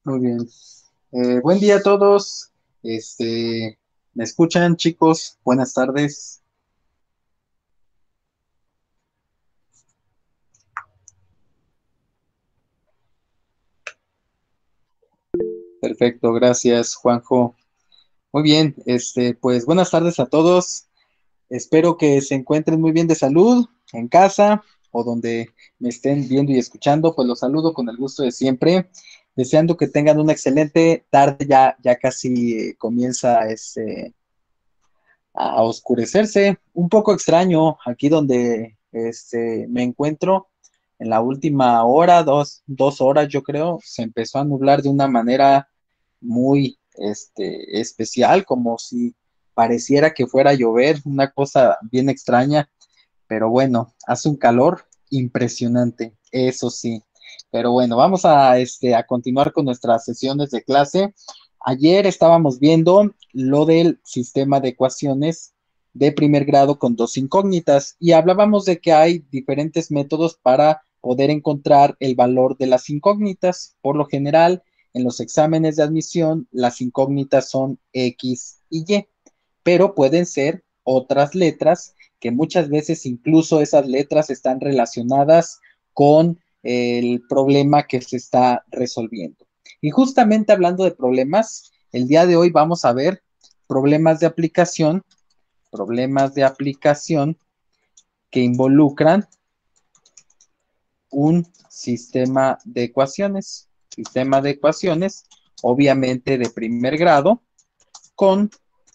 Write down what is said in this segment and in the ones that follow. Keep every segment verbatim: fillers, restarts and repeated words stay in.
Muy bien. Eh, buen día a todos. Este, ¿me escuchan, chicos? Buenas tardes. Perfecto, gracias, Juanjo. Muy bien, este, pues buenas tardes a todos. Espero que se encuentren muy bien de salud en casa o donde me estén viendo y escuchando. Pues los saludo con el gusto de siempre, deseando que tengan una excelente tarde. Ya, ya casi eh, comienza este a oscurecerse. Un poco extraño aquí donde este, me encuentro. En la última hora, dos, dos horas yo creo, se empezó a nublar de una manera muy este, especial, como si pareciera que fuera a llover, una cosa bien extraña, pero bueno, hace un calor impresionante, eso sí. Pero bueno, vamos a, este, a continuar con nuestras sesiones de clase. Ayer estábamos viendo lo del sistema de ecuaciones de primer grado con dos incógnitas y hablábamos de que hay diferentes métodos para poder encontrar el valor de las incógnitas. Por lo general, en los exámenes de admisión, las incógnitas son X y Y, pero pueden ser otras letras que muchas veces incluso esas letras están relacionadas con el problema que se está resolviendo. Y justamente hablando de problemas, el día de hoy vamos a ver problemas de aplicación, problemas de aplicación que involucran un sistema de ecuaciones, sistema de ecuaciones, obviamente de primer grado, con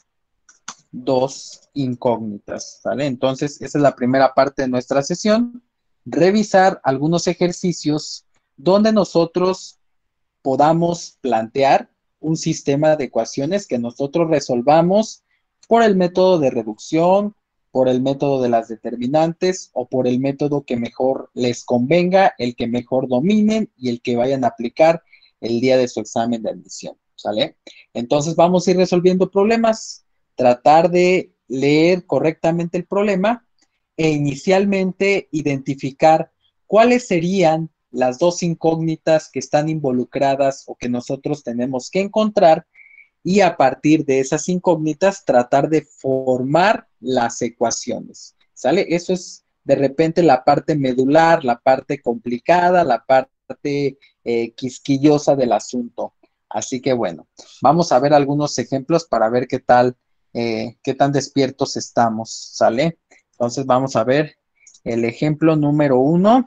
dos incógnitas, ¿vale? Entonces, esa es la primera parte de nuestra sesión, revisar algunos ejercicios donde nosotros podamos plantear un sistema de ecuaciones que nosotros resolvamos por el método de reducción, por el método de las determinantes o por el método que mejor les convenga, el que mejor dominen y el que vayan a aplicar el día de su examen de admisión, ¿sale? Entonces vamos a ir resolviendo problemas, tratar de leer correctamente el problema e inicialmente identificar cuáles serían las dos incógnitas que están involucradas o que nosotros tenemos que encontrar y a partir de esas incógnitas tratar de formar las ecuaciones. ¿Sale? Eso es de repente la parte medular, la parte complicada, la parte eh, quisquillosa del asunto. Así que bueno, vamos a ver algunos ejemplos para ver qué tal, eh, qué tan despiertos estamos. ¿Sale? Entonces vamos a ver el ejemplo número uno.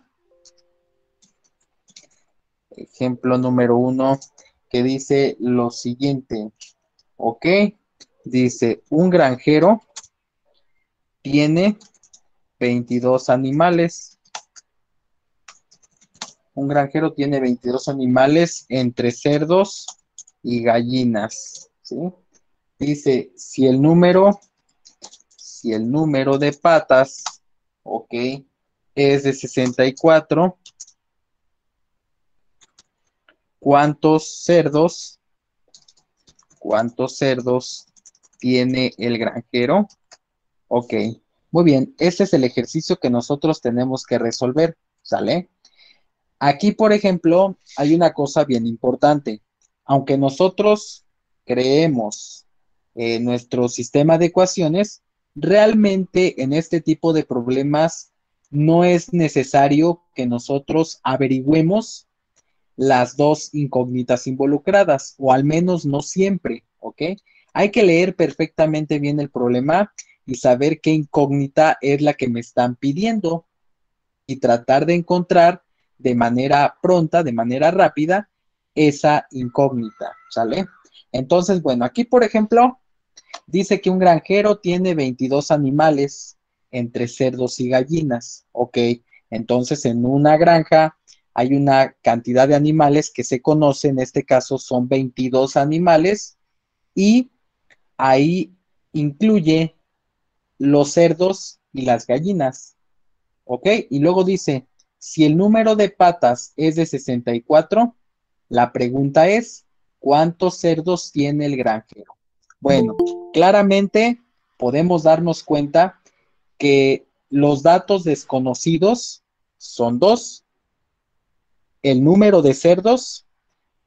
Ejemplo número uno que dice lo siguiente, ¿ok? Dice, un granjero tiene veintidós animales. Un granjero tiene veintidós animales entre cerdos y gallinas, ¿sí? Dice, si el número, si el número de patas, ¿ok? Es de sesenta y cuatro, ¿cuántos cerdos, cuántos cerdos tiene el granjero? Ok, muy bien. Este es el ejercicio que nosotros tenemos que resolver, ¿sale? Aquí, por ejemplo, hay una cosa bien importante. Aunque nosotros creemos eh, nuestro sistema de ecuaciones, realmente en este tipo de problemas no es necesario que nosotros averigüemos las dos incógnitas involucradas, o al menos no siempre, ¿ok? Hay que leer perfectamente bien el problema y saber qué incógnita es la que me están pidiendo y tratar de encontrar de manera pronta, de manera rápida, esa incógnita, ¿sale? Entonces, bueno, aquí por ejemplo, dice que un granjero tiene veintidós animales entre cerdos y gallinas, ¿ok? Entonces, en una granja hay una cantidad de animales que se conoce, en este caso son veintidós animales, y ahí incluye los cerdos y las gallinas. ¿Ok? Y luego dice, si el número de patas es de sesenta y cuatro, la pregunta es, ¿cuántos cerdos tiene el granjero? Bueno, claramente podemos darnos cuenta que los datos desconocidos son dos, el número de cerdos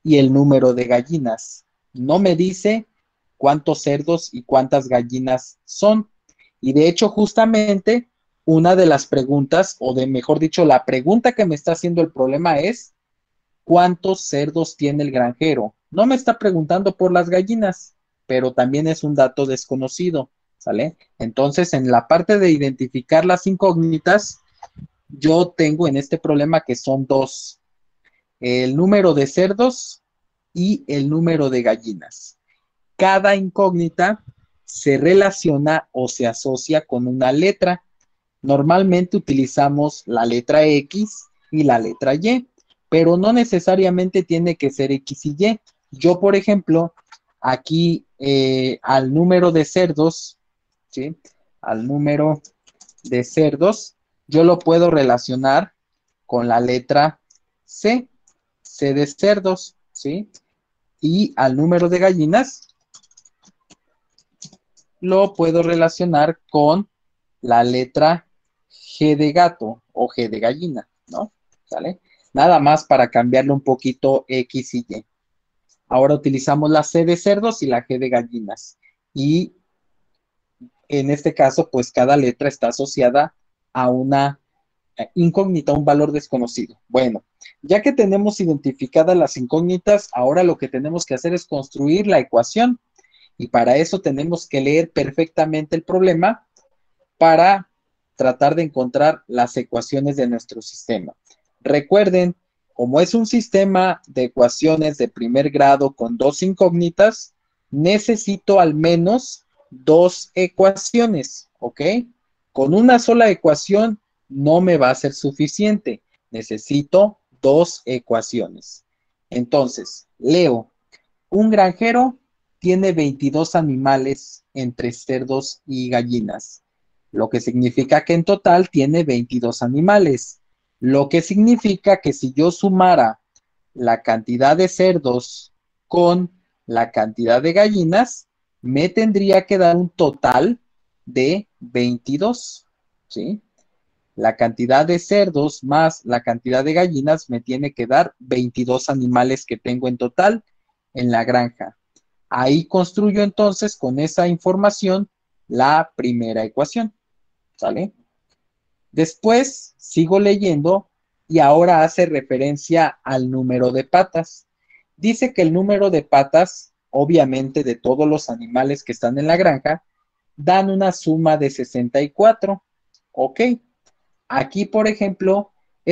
y el número de gallinas. No me dice cuántos cerdos y cuántas gallinas son. Y de hecho, justamente, una de las preguntas, o de mejor dicho, la pregunta que me está haciendo el problema es, ¿cuántos cerdos tiene el granjero? No me está preguntando por las gallinas, pero también es un dato desconocido, ¿sale? Entonces, en la parte de identificar las incógnitas, yo tengo en este problema que son dos, el número de cerdos y el número de gallinas. Cada incógnita se relaciona o se asocia con una letra. Normalmente utilizamos la letra X y la letra Y, pero no necesariamente tiene que ser X y Y. Yo, por ejemplo, aquí eh, al número de cerdos, ¿sí? Al número de cerdos, yo lo puedo relacionar con la letra C, C de cerdos, ¿sí? Y al número de gallinas lo puedo relacionar con la letra G de gato o G de gallina, ¿no? ¿Sale? Nada más para cambiarle un poquito X y Y. Ahora utilizamos la C de cerdos y la G de gallinas. Y en este caso, pues cada letra está asociada a una incógnita, un valor desconocido. Bueno, ya que tenemos identificadas las incógnitas, ahora lo que tenemos que hacer es construir la ecuación. Y para eso tenemos que leer perfectamente el problema para tratar de encontrar las ecuaciones de nuestro sistema. Recuerden, como es un sistema de ecuaciones de primer grado con dos incógnitas, necesito al menos dos ecuaciones, ¿ok? Con una sola ecuación no me va a ser suficiente. Necesito dos ecuaciones. Entonces, leo, un granjero tiene veintidós animales entre cerdos y gallinas, lo que significa que en total tiene veintidós animales, lo que significa que si yo sumara la cantidad de cerdos con la cantidad de gallinas, me tendría que dar un total de veintidós, ¿sí? La cantidad de cerdos más la cantidad de gallinas me tiene que dar veintidós animales que tengo en total en la granja. Ahí construyo entonces con esa información la primera ecuación, ¿sale? Después sigo leyendo y ahora hace referencia al número de patas. Dice que el número de patas, obviamente de todos los animales que están en la granja, dan una suma de sesenta y cuatro. Ok, aquí por ejemplo,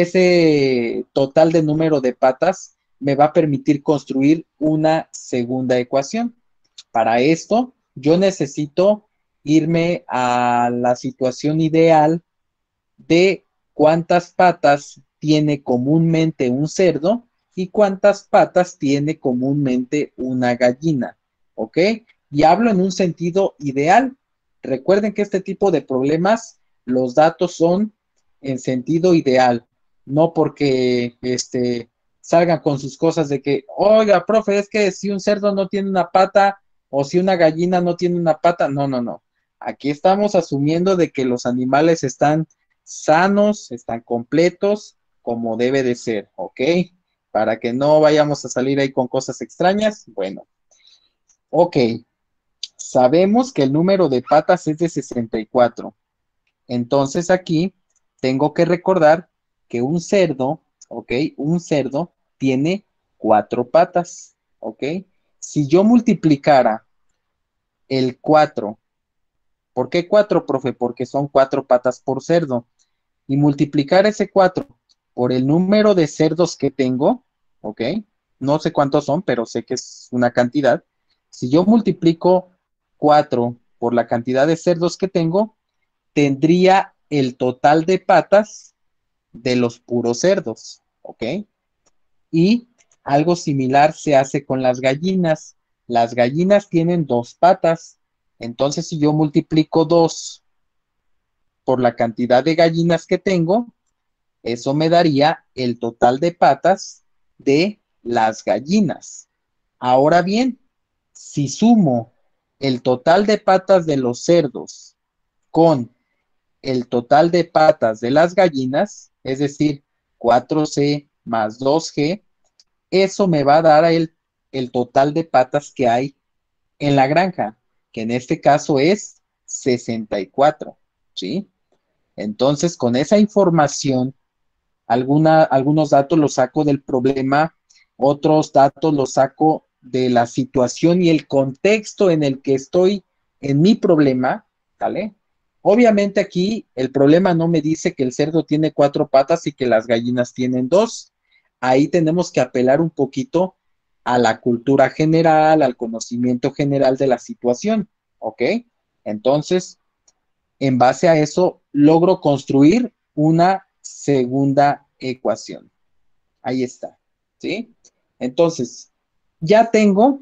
ese total de número de patas me va a permitir construir una segunda ecuación. Para esto, yo necesito irme a la situación ideal de cuántas patas tiene comúnmente un cerdo y cuántas patas tiene comúnmente una gallina, ¿ok? Y hablo en un sentido ideal. Recuerden que este tipo de problemas, los datos son en sentido ideal, no porque este, salgan con sus cosas de que, oiga, profe, es que si un cerdo no tiene una pata o si una gallina no tiene una pata, no, no, no. Aquí estamos asumiendo de que los animales están sanos, están completos, como debe de ser, ¿ok? Para que no vayamos a salir ahí con cosas extrañas. Bueno, ok. Sabemos que el número de patas es de sesenta y cuatro. Entonces aquí tengo que recordar que un cerdo, ¿ok? Un cerdo tiene cuatro patas, ¿ok? Si yo multiplicara el cuatro, ¿por qué cuatro, profe? Porque son cuatro patas por cerdo. Y multiplicar ese cuatro por el número de cerdos que tengo, ¿ok? No sé cuántos son, pero sé que es una cantidad. Si yo multiplico cuatro por la cantidad de cerdos que tengo, tendría el total de patas de los puros cerdos, ¿ok? Y algo similar se hace con las gallinas. Las gallinas tienen dos patas. Entonces, si yo multiplico dos por la cantidad de gallinas que tengo, eso me daría el total de patas de las gallinas. Ahora bien, si sumo el total de patas de los cerdos con el total de patas de las gallinas, es decir, cuatro ce más dos ge, eso me va a dar el, el total de patas que hay en la granja, que en este caso es sesenta y cuatro, ¿sí? Entonces, con esa información, alguna, algunos datos los saco del problema, otros datos los saco de la situación y el contexto en el que estoy en mi problema, ¿vale? Obviamente aquí el problema no me dice que el cerdo tiene cuatro patas y que las gallinas tienen dos. Ahí tenemos que apelar un poquito a la cultura general, al conocimiento general de la situación, ¿ok? Entonces, en base a eso, logro construir una segunda ecuación. Ahí está, ¿sí? Entonces, ya tengo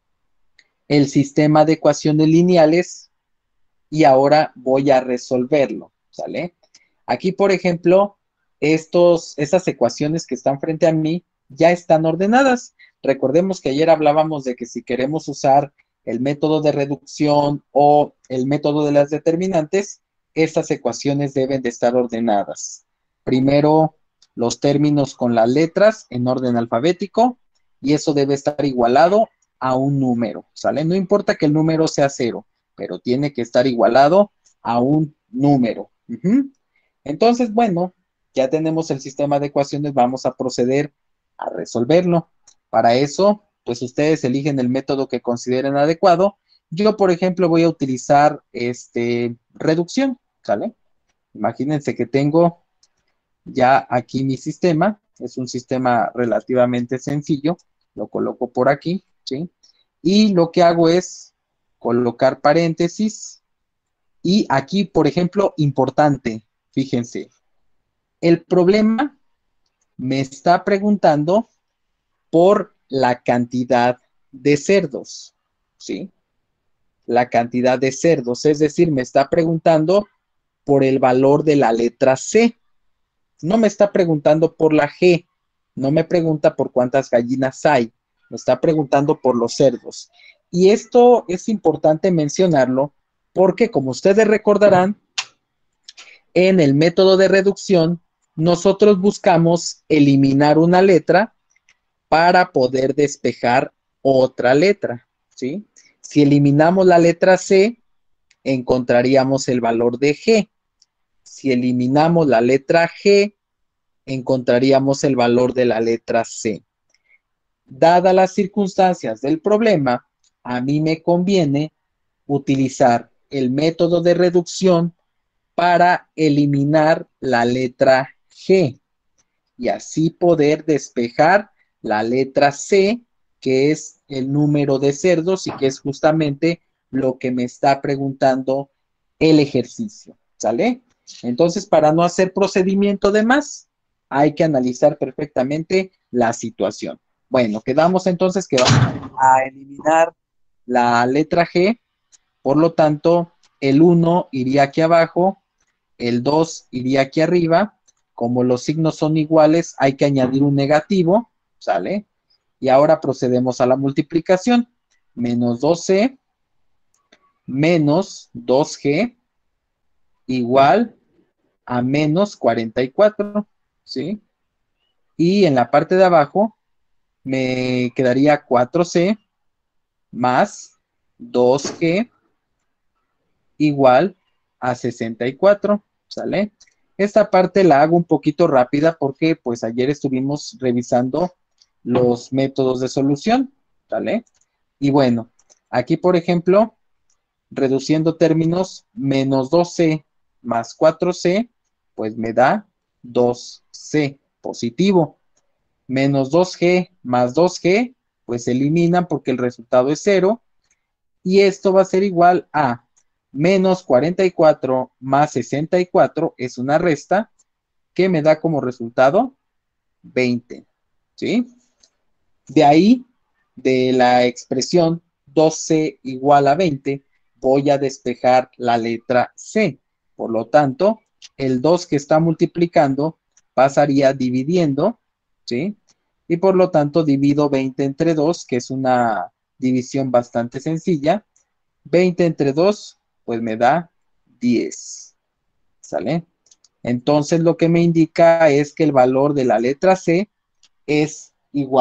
el sistema de ecuaciones lineales y ahora voy a resolverlo, ¿sale? Aquí, por ejemplo, estos, estas ecuaciones que están frente a mí ya están ordenadas. Recordemos que ayer hablábamos de que si queremos usar el método de reducción o el método de las determinantes, estas ecuaciones deben de estar ordenadas. Primero, los términos con las letras en orden alfabético y eso debe estar igualado a un número, ¿sale? No importa que el número sea cero, pero tiene que estar igualado a un número. Uh-huh. Entonces, bueno, ya tenemos el sistema de ecuaciones, vamos a proceder a resolverlo. Para eso, pues ustedes eligen el método que consideren adecuado. Yo, por ejemplo, voy a utilizar este, reducción, ¿sale? Imagínense que tengo ya aquí mi sistema, es un sistema relativamente sencillo, lo coloco por aquí, ¿sí? Y lo que hago es colocar paréntesis y aquí, por ejemplo, importante, fíjense, el problema me está preguntando por la cantidad de cerdos, ¿sí? La cantidad de cerdos, es decir, me está preguntando por el valor de la letra C. No me está preguntando por la G, no me pregunta por cuántas gallinas hay, me está preguntando por los cerdos. Y esto es importante mencionarlo porque, como ustedes recordarán, en el método de reducción, nosotros buscamos eliminar una letra para poder despejar otra letra, ¿sí? Si eliminamos la letra C, encontraríamos el valor de G. Si eliminamos la letra G, encontraríamos el valor de la letra C. Dadas las circunstancias del problema, a mí me conviene utilizar el método de reducción para eliminar la letra G y así poder despejar la letra C, que es el número de cerdos y que es justamente lo que me está preguntando el ejercicio, ¿sale? Entonces, para no hacer procedimiento de más, hay que analizar perfectamente la situación. Bueno, quedamos entonces que vamos a eliminar la letra G, por lo tanto, el uno iría aquí abajo, el dos iría aquí arriba. Como los signos son iguales, hay que añadir un negativo, ¿sale? Y ahora procedemos a la multiplicación. Menos dos c menos dos g igual a menos cuarenta y cuatro, ¿sí? Y en la parte de abajo me quedaría cuatro c más dos g igual a sesenta y cuatro, ¿sale? Esta parte la hago un poquito rápida porque pues ayer estuvimos revisando los métodos de solución, ¿sale? Y bueno, aquí por ejemplo, reduciendo términos, menos dos c más cuatro c, pues me da dos c positivo. Menos dos g más dos g, pues se eliminan porque el resultado es cero. Y esto va a ser igual a menos cuarenta y cuatro más sesenta y cuatro, es una resta que me da como resultado veinte, ¿sí? De ahí, de la expresión dos c igual a veinte, voy a despejar la letra C. Por lo tanto, el dos que está multiplicando pasaría dividiendo, ¿sí? Y por lo tanto divido veinte entre dos, que es una división bastante sencilla. veinte entre dos, pues me da diez, ¿sale? Entonces lo que me indica es que el valor de la letra C es igual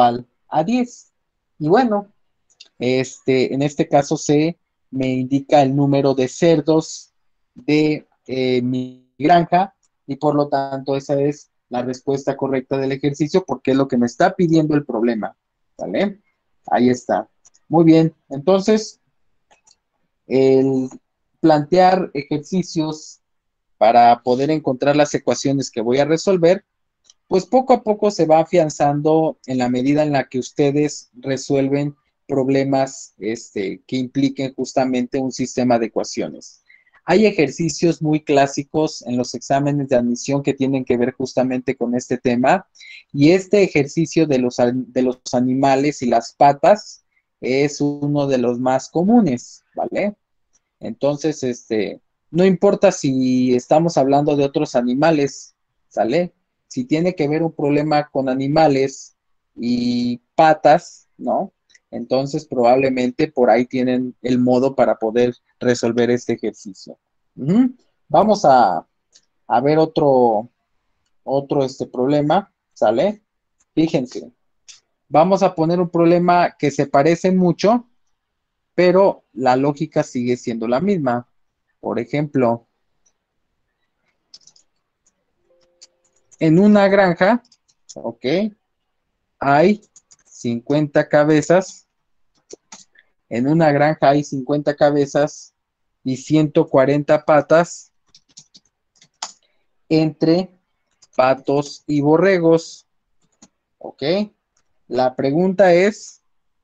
a diez. Y bueno, este, en este caso se me indica el número de cerdos de eh, mi granja y por lo tanto esa es la respuesta correcta del ejercicio porque es lo que me está pidiendo el problema. ¿Vale? Ahí está. Muy bien. Entonces, el plantear ejercicios para poder encontrar las ecuaciones que voy a resolver, pues poco a poco se va afianzando en la medida en la que ustedes resuelven problemas este, que impliquen justamente un sistema de ecuaciones. Hay ejercicios muy clásicos en los exámenes de admisión que tienen que ver justamente con este tema y este ejercicio de los, de los animales y las patas es uno de los más comunes, ¿vale? Entonces, este, no importa si estamos hablando de otros animales, ¿sale? Si tiene que ver un problema con animales y patas, ¿no? Entonces, probablemente por ahí tienen el modo para poder resolver este ejercicio. Ujú. Vamos a, a ver otro, otro este problema, ¿sale? Fíjense, vamos a poner un problema que se parece mucho, pero la lógica sigue siendo la misma. Por ejemplo, en una granja, ok, hay cincuenta cabezas. En una granja hay cincuenta cabezas y ciento cuarenta patas entre patos y borregos, ok. La pregunta es,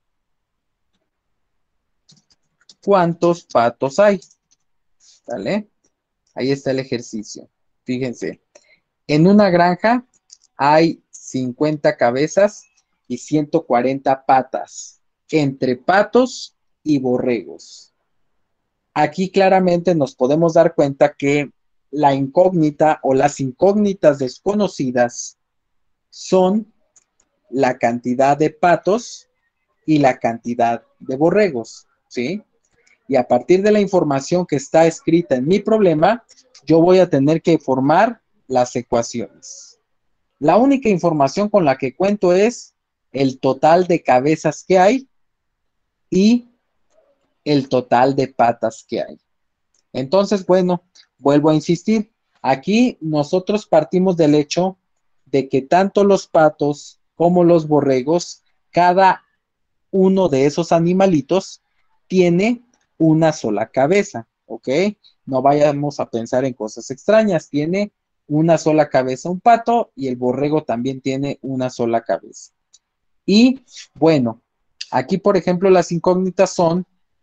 ¿cuántos patos hay? ¿Vale? Ahí está el ejercicio. Fíjense, en una granja hay cincuenta cabezas y ciento cuarenta patas entre patos y borregos. Aquí claramente nos podemos dar cuenta que la incógnita o las incógnitas desconocidas son la cantidad de patos y la cantidad de borregos, ¿sí? Y a partir de la información que está escrita en mi problema, yo voy a tener que formar las ecuaciones. La única información con la que cuento es el total de cabezas que hay y el total de patas que hay. Entonces, bueno, vuelvo a insistir. Aquí nosotros partimos del hecho de que tanto los patos como los borregos, cada uno de esos animalitos tiene una sola cabeza, ¿ok? No vayamos a pensar en cosas extrañas. Tiene una sola cabeza un pato y el borrego también tiene una sola cabeza. Y bueno, aquí por ejemplo las incógnitas son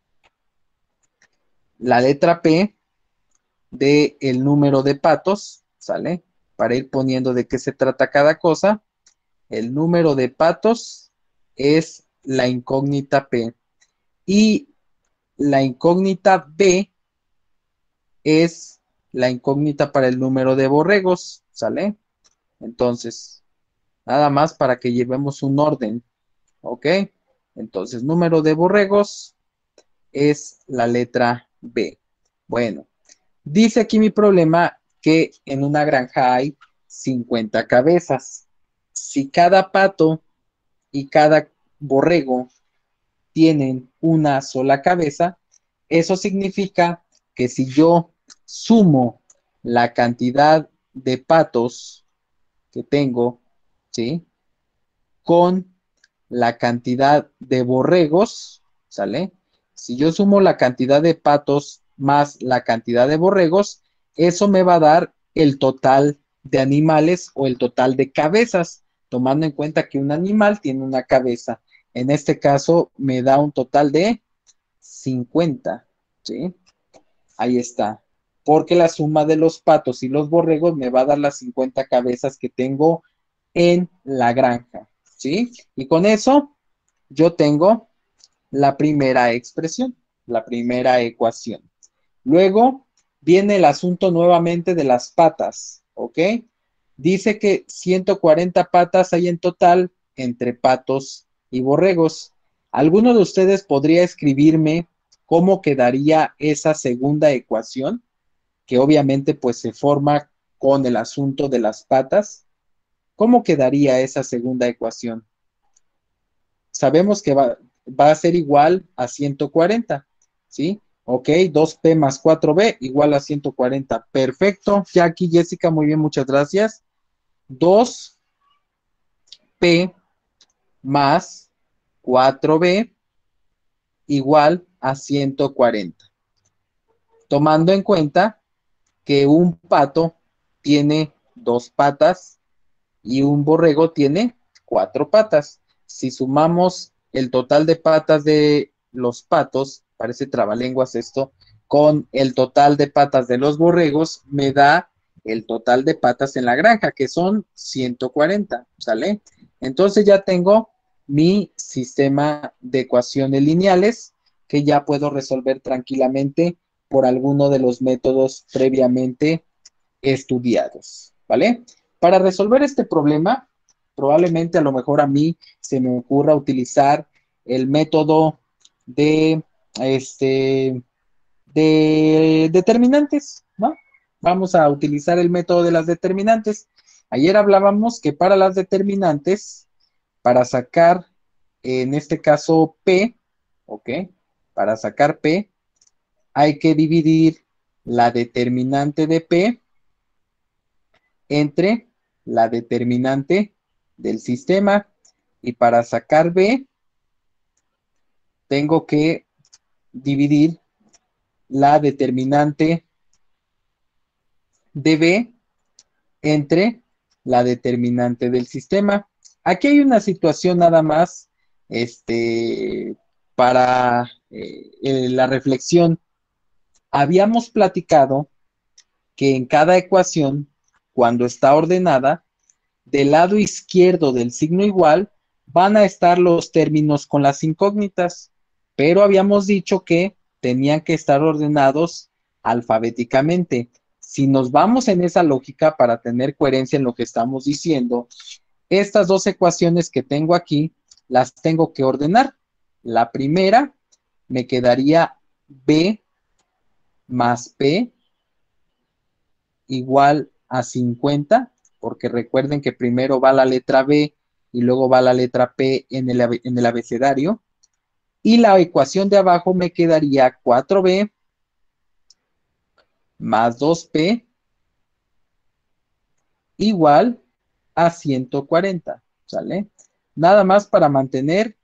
la letra P de el número de patos, ¿sale? Para ir poniendo de qué se trata cada cosa. El número de patos es la incógnita P. Y la incógnita B es la incógnita para el número de borregos, ¿sale? Entonces, nada más para que llevemos un orden, ¿ok? Entonces, número de borregos es la letra B. Bueno, dice aquí mi problema que en una granja hay cincuenta cabezas. Si cada pato y cada borrego tienen una sola cabeza, eso significa que si yo sumo la cantidad de patos que tengo, ¿sí? Con la cantidad de borregos, ¿sale? Si yo sumo la cantidad de patos más la cantidad de borregos, eso me va a dar el total de animales o el total de cabezas, tomando en cuenta que un animal tiene una cabeza. En este caso me da un total de cincuenta, ¿sí? Ahí está. Porque la suma de los patos y los borregos me va a dar las cincuenta cabezas que tengo en la granja, ¿sí? Y con eso yo tengo la primera expresión, la primera ecuación. Luego viene el asunto nuevamente de las patas, ¿ok? Dice que ciento cuarenta patas hay en total entre patos y borregos. ¿Alguno de ustedes podría escribirme cómo quedaría esa segunda ecuación? Que obviamente pues se forma con el asunto de las patas. ¿Cómo quedaría esa segunda ecuación? sabemos que va, va a ser igual a ciento cuarenta, ¿sí? Ok, dos P más cuatro B igual a ciento cuarenta. Perfecto. Ya aquí, Jessica, muy bien, muchas gracias. dos P más cuatro B igual a ciento cuarenta. Tomando en cuenta que un pato tiene dos patas y un borrego tiene cuatro patas. Si sumamos el total de patas de los patos, parece trabalenguas esto, con el total de patas de los borregos, me da el total de patas en la granja, que son ciento cuarenta, ¿sale? Entonces ya tengo mi sistema de ecuaciones lineales que ya puedo resolver tranquilamente por alguno de los métodos previamente estudiados, ¿vale? Para resolver este problema, probablemente a lo mejor a mí se me ocurra utilizar el método de, este, de determinantes, ¿no? Vamos a utilizar el método de las determinantes. Ayer hablábamos que para las determinantes, para sacar, en este caso, P, ¿ok? Para sacar P, hay que dividir la determinante de P entre la determinante del sistema, y para sacar B tengo que dividir la determinante de B entre la determinante del sistema. Aquí hay una situación nada más este, para eh, eh, la reflexión. Habíamos platicado que en cada ecuación, cuando está ordenada, del lado izquierdo del signo igual van a estar los términos con las incógnitas, pero habíamos dicho que tenían que estar ordenados alfabéticamente. Si nos vamos en esa lógica para tener coherencia en lo que estamos diciendo, estas dos ecuaciones que tengo aquí las tengo que ordenar. La primera me quedaría B más P igual a cincuenta, porque recuerden que primero va la letra B y luego va la letra P en el, en el abecedario. Y la ecuación de abajo me quedaría cuatro B más dos P igual a ciento cuarenta, ¿sale? Nada más para mantener,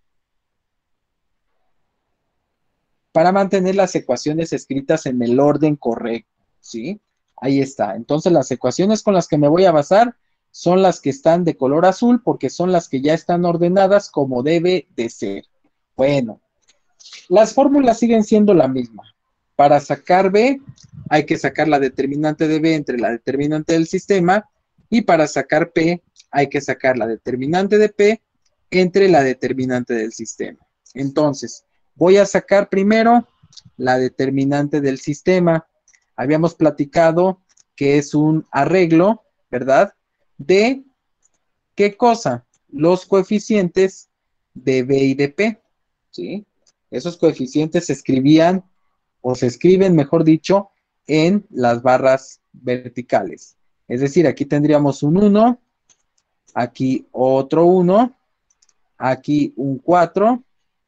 para mantener las ecuaciones escritas en el orden correcto, ¿sí? Ahí está. Entonces las ecuaciones con las que me voy a basar son las que están de color azul porque son las que ya están ordenadas como debe de ser. Bueno, las fórmulas siguen siendo la misma. Para sacar B hay que sacar la determinante de B entre la determinante del sistema, y para sacar P hay que sacar la determinante de P entre la determinante del sistema. Entonces, voy a sacar primero la determinante del sistema. Habíamos platicado que es un arreglo, ¿verdad? De ¿qué cosa? Los coeficientes de B y de P, ¿sí? Esos coeficientes se escribían, o se escriben, mejor dicho, en las barras verticales. Es decir, aquí tendríamos un uno, aquí otro uno, aquí un cuatro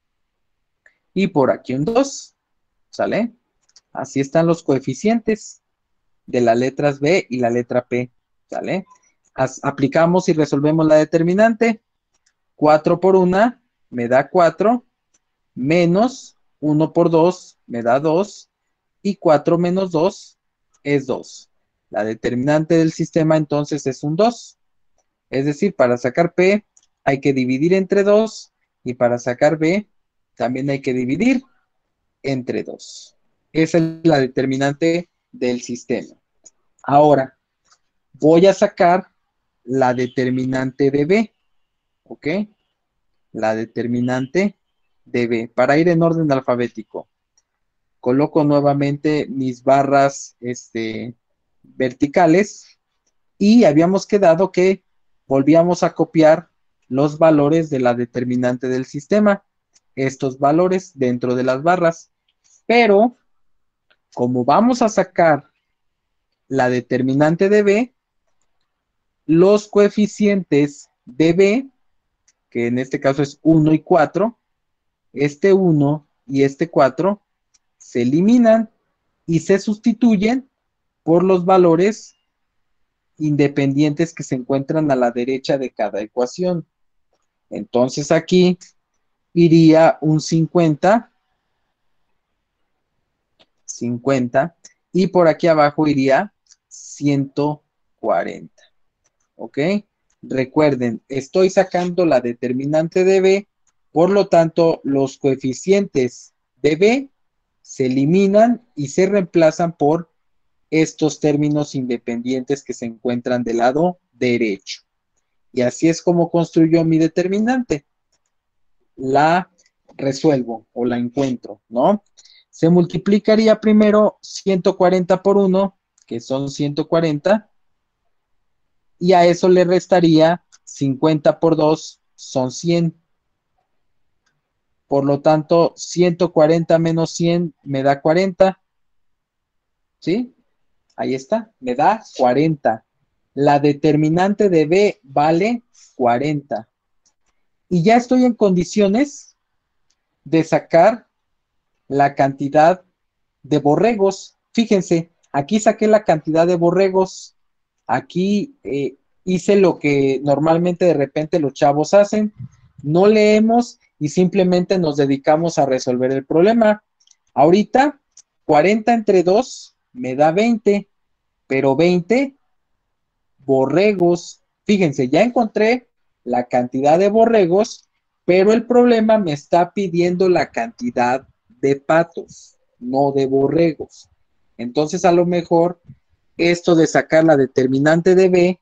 y por aquí un dos, ¿sale? Así están los coeficientes de las letras B y la letra P, ¿sale? As aplicamos y resolvemos la determinante. cuatro por uno me da cuatro, menos uno por dos me da dos, y cuatro menos dos es dos. La determinante del sistema entonces es un dos. Es decir, para sacar P hay que dividir entre dos, y para sacar B también hay que dividir entre dos. Esa es la determinante del sistema. Ahora, voy a sacar la determinante de B, ¿ok? La determinante de B, para ir en orden alfabético. Coloco nuevamente mis barras este, verticales, y habíamos quedado que volvíamos a copiar los valores de la determinante del sistema, estos valores dentro de las barras. Pero, como vamos a sacar la determinante de B, los coeficientes de B que en este caso es uno y cuatro, este uno y este cuatro se eliminan y se sustituyen por los valores independientes que se encuentran a la derecha de cada ecuación. Entonces aquí iría un cincuenta, cincuenta, y por aquí abajo iría ciento cuarenta. ¿Ok? Recuerden, estoy sacando la determinante de B, por lo tanto, los coeficientes de B se eliminan y se reemplazan por estos términos independientes que se encuentran del lado derecho. Y así es como construyo mi determinante. La resuelvo o la encuentro, ¿no? Se multiplicaría primero ciento cuarenta por uno, que son ciento cuarenta, y a eso le restaría cincuenta por dos, son cien. Por lo tanto, ciento cuarenta menos cien me da cuarenta, ¿sí? Ahí está, me da cuarenta. La determinante de B vale cuarenta. Y ya estoy en condiciones de sacar la cantidad de borregos. Fíjense, aquí saqué la cantidad de borregos. Aquí eh, hice lo que normalmente de repente los chavos hacen. No leemos y simplemente nos dedicamos a resolver el problema. Ahorita, cuarenta entre dos me da veinte, pero veinte borregos. Fíjense, ya encontré la cantidad de borregos, pero el problema me está pidiendo la cantidad de patos, no de borregos. Entonces, a lo mejor, esto de sacar la determinante de B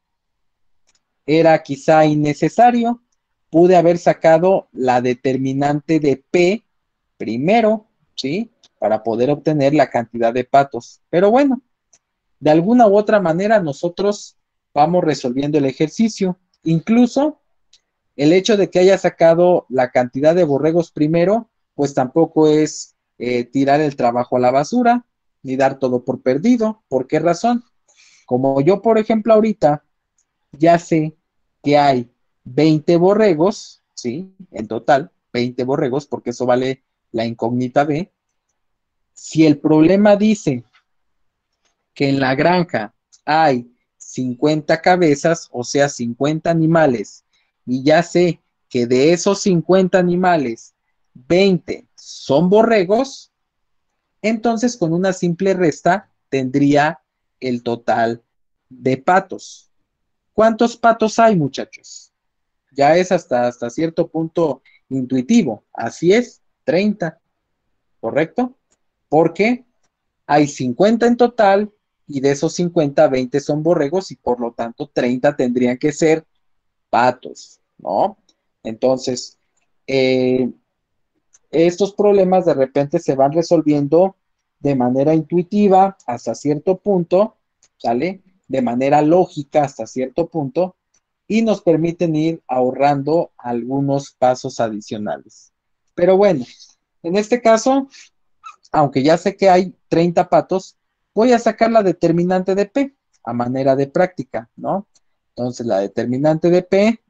era quizá innecesario. Pude haber sacado la determinante de P primero, ¿sí? Para poder obtener la cantidad de patos. Pero bueno, de alguna u otra manera nosotros vamos resolviendo el ejercicio. Incluso el hecho de que haya sacado la cantidad de borregos primero, pues tampoco es eh, tirar el trabajo a la basura, ni dar todo por perdido. ¿Por qué razón? Como yo, por ejemplo, ahorita ya sé que hay veinte borregos, ¿sí? En total, veinte borregos, porque eso vale la incógnita B. Si el problema dice que en la granja hay cincuenta cabezas, o sea, cincuenta animales, y ya sé que de esos cincuenta animales, veinte son borregos, entonces con una simple resta tendría el total de patos. ¿Cuántos patos hay, muchachos? Ya es hasta, hasta cierto punto intuitivo. Así es, treinta, ¿correcto? Porque hay cincuenta en total y de esos cincuenta, veinte son borregos y por lo tanto treinta tendrían que ser patos, ¿no? Entonces, eh, estos problemas de repente se van resolviendo de manera intuitiva hasta cierto punto, ¿sale? De manera lógica hasta cierto punto y nos permiten ir ahorrando algunos pasos adicionales. Pero bueno, en este caso, aunque ya sé que hay treinta patos, voy a sacar la determinante de P a manera de práctica, ¿no? Entonces, la determinante de P,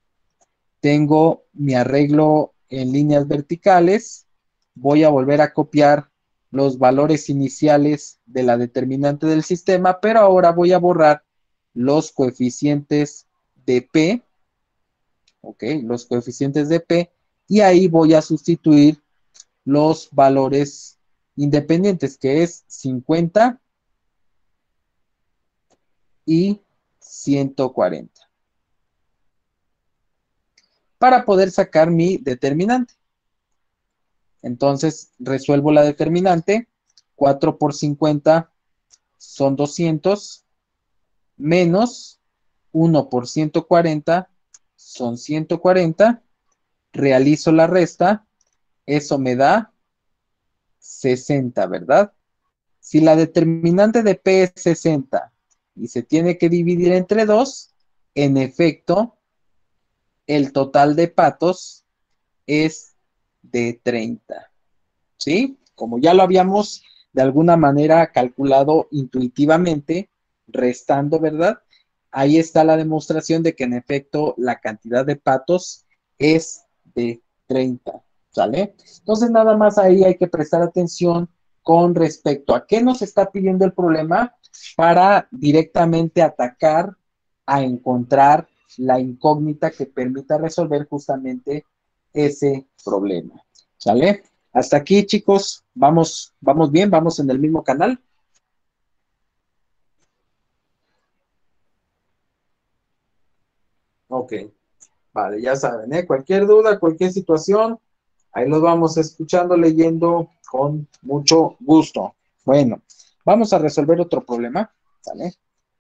tengo mi arreglo en líneas verticales, voy a volver a copiar los valores iniciales de la determinante del sistema, pero ahora voy a borrar los coeficientes de P, ¿ok? Los coeficientes de P, y ahí voy a sustituir los valores independientes, que es cincuenta y ciento cuarenta, para poder sacar mi determinante. Entonces, resuelvo la determinante. cuatro por cincuenta son doscientos, menos uno por ciento cuarenta son ciento cuarenta. Realizo la resta. Eso me da sesenta, ¿verdad? Si la determinante de P es sesenta y se tiene que dividir entre dos, en efecto, el total de patos es de treinta, ¿sí? Como ya lo habíamos de alguna manera calculado intuitivamente, restando, ¿verdad? Ahí está la demostración de que en efecto la cantidad de patos es de treinta, ¿sale? Entonces nada más ahí hay que prestar atención con respecto a qué nos está pidiendo el problema para directamente atacar a encontrar la incógnita que permita resolver justamente ese problema, ¿sale? Hasta aquí, chicos, vamos, vamos bien, vamos en el mismo canal. Ok, vale, ya saben, ¿eh? Cualquier duda, cualquier situación, ahí los vamos escuchando, leyendo con mucho gusto. Bueno, vamos a resolver otro problema, ¿sale?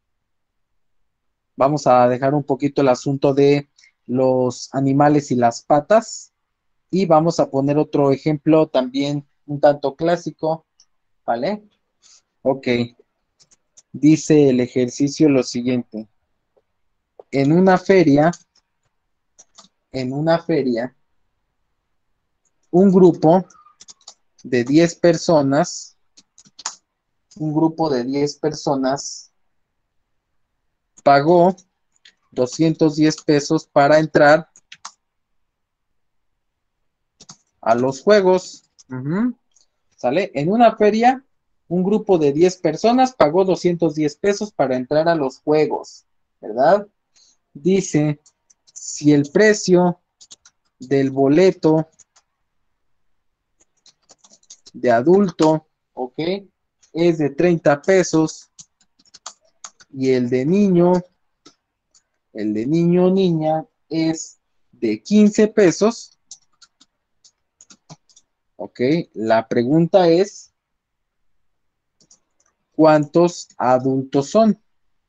Vamos a dejar un poquito el asunto de los animales y las patas y vamos a poner otro ejemplo también un tanto clásico, ¿vale? Ok, dice el ejercicio lo siguiente. En una feria, en una feria, un grupo de diez personas, un grupo de diez personas pagó doscientos diez pesos para entrar a los juegos. Uh-huh. ¿Sale? En una feria, un grupo de diez personas pagó doscientos diez pesos para entrar a los juegos, ¿verdad? Dice, si el precio del boleto de adulto, ¿ok? Es de treinta pesos y el de niño, el de niño o niña es de quince pesos, ¿ok? La pregunta es, ¿cuántos adultos son?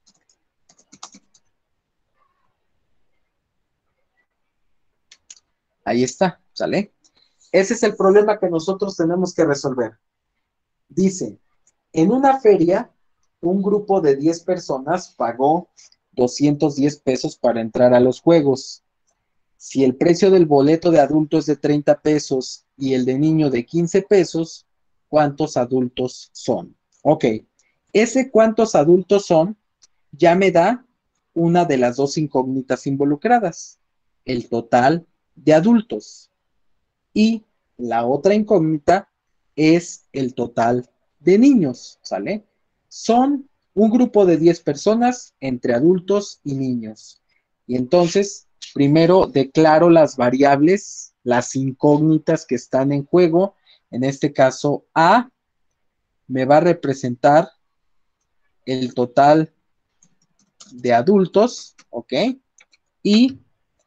Ahí está, ¿sale? Ese es el problema que nosotros tenemos que resolver. Dice, en una feria, un grupo de diez personas pagó doscientos diez pesos para entrar a los juegos. Si el precio del boleto de adulto es de treinta pesos y el de niño de quince pesos, ¿cuántos adultos son? Ok, ese cuántos adultos son ya me da una de las dos incógnitas involucradas, el total de adultos. Y la otra incógnita es el total de niños, ¿sale? Son un grupo de diez personas entre adultos y niños. Y entonces, primero declaro las variables, las incógnitas que están en juego. En este caso, A me va a representar el total de adultos, ¿ok? Y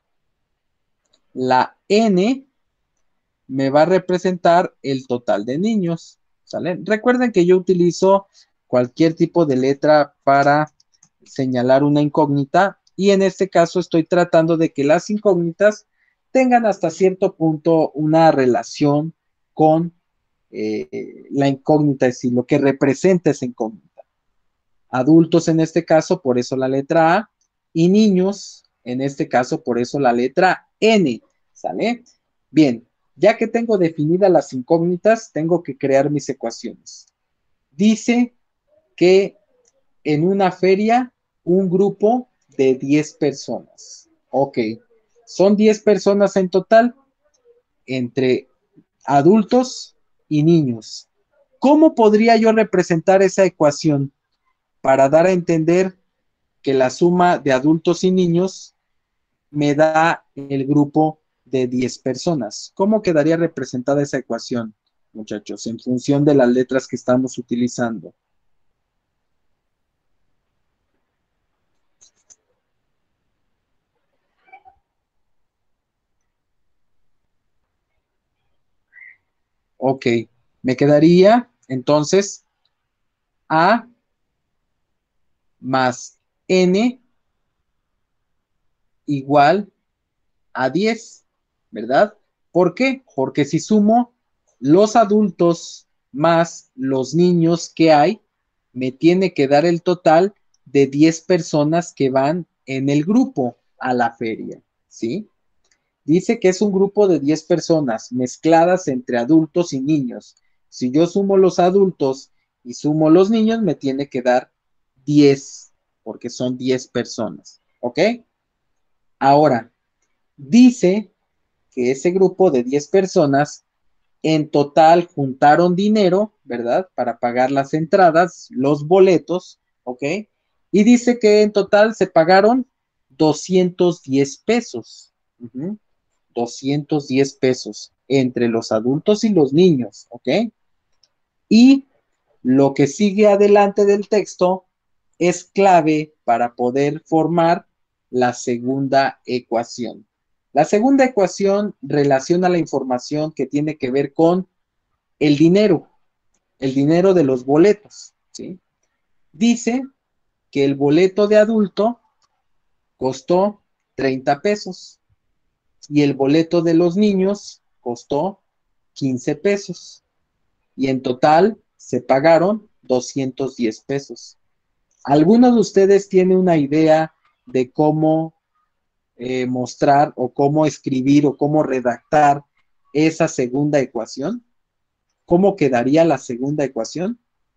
la N me va a representar el total de niños, ¿sale? Recuerden que yo utilizo cualquier tipo de letra para señalar una incógnita y en este caso estoy tratando de que las incógnitas tengan hasta cierto punto una relación con eh, la incógnita, es decir, lo que representa esa incógnita. Adultos en este caso, por eso la letra A, y niños, en este caso, por eso la letra N, ¿sale? Bien, ya que tengo definidas las incógnitas, tengo que crear mis ecuaciones. Dice que en una feria, un grupo de diez personas. Ok, son diez personas en total, entre adultos y niños. ¿Cómo podría yo representar esa ecuación para dar a entender que la suma de adultos y niños me da el grupo de diez personas? ¿Cómo quedaría representada esa ecuación, muchachos, en función de las letras que estamos utilizando? Ok, me quedaría entonces A más N igual a diez, ¿verdad? ¿Por qué? Porque si sumo los adultos más los niños que hay, me tiene que dar el total de diez personas que van en el grupo a la feria, ¿sí? Dice que es un grupo de diez personas mezcladas entre adultos y niños. Si yo sumo los adultos y sumo los niños, me tiene que dar diez, porque son diez personas, ¿ok? Ahora, dice que ese grupo de diez personas en total juntaron dinero, ¿verdad? Para pagar las entradas, los boletos, ¿ok? Y dice que en total se pagaron doscientos diez pesos. Uh-huh. doscientos diez pesos entre los adultos y los niños, ¿ok? Y lo que sigue adelante del texto es clave para poder formar la segunda ecuación. La segunda ecuación relaciona la información que tiene que ver con el dinero, el dinero de los boletos, ¿sí? Dice que el boleto de adulto costó treinta pesos y el boleto de los niños costó quince pesos y en total se pagaron doscientos diez pesos. ¿Alguno de ustedes tiene una idea de cómo eh, mostrar o cómo escribir o cómo redactar esa segunda ecuación? ¿Cómo quedaría la segunda ecuación?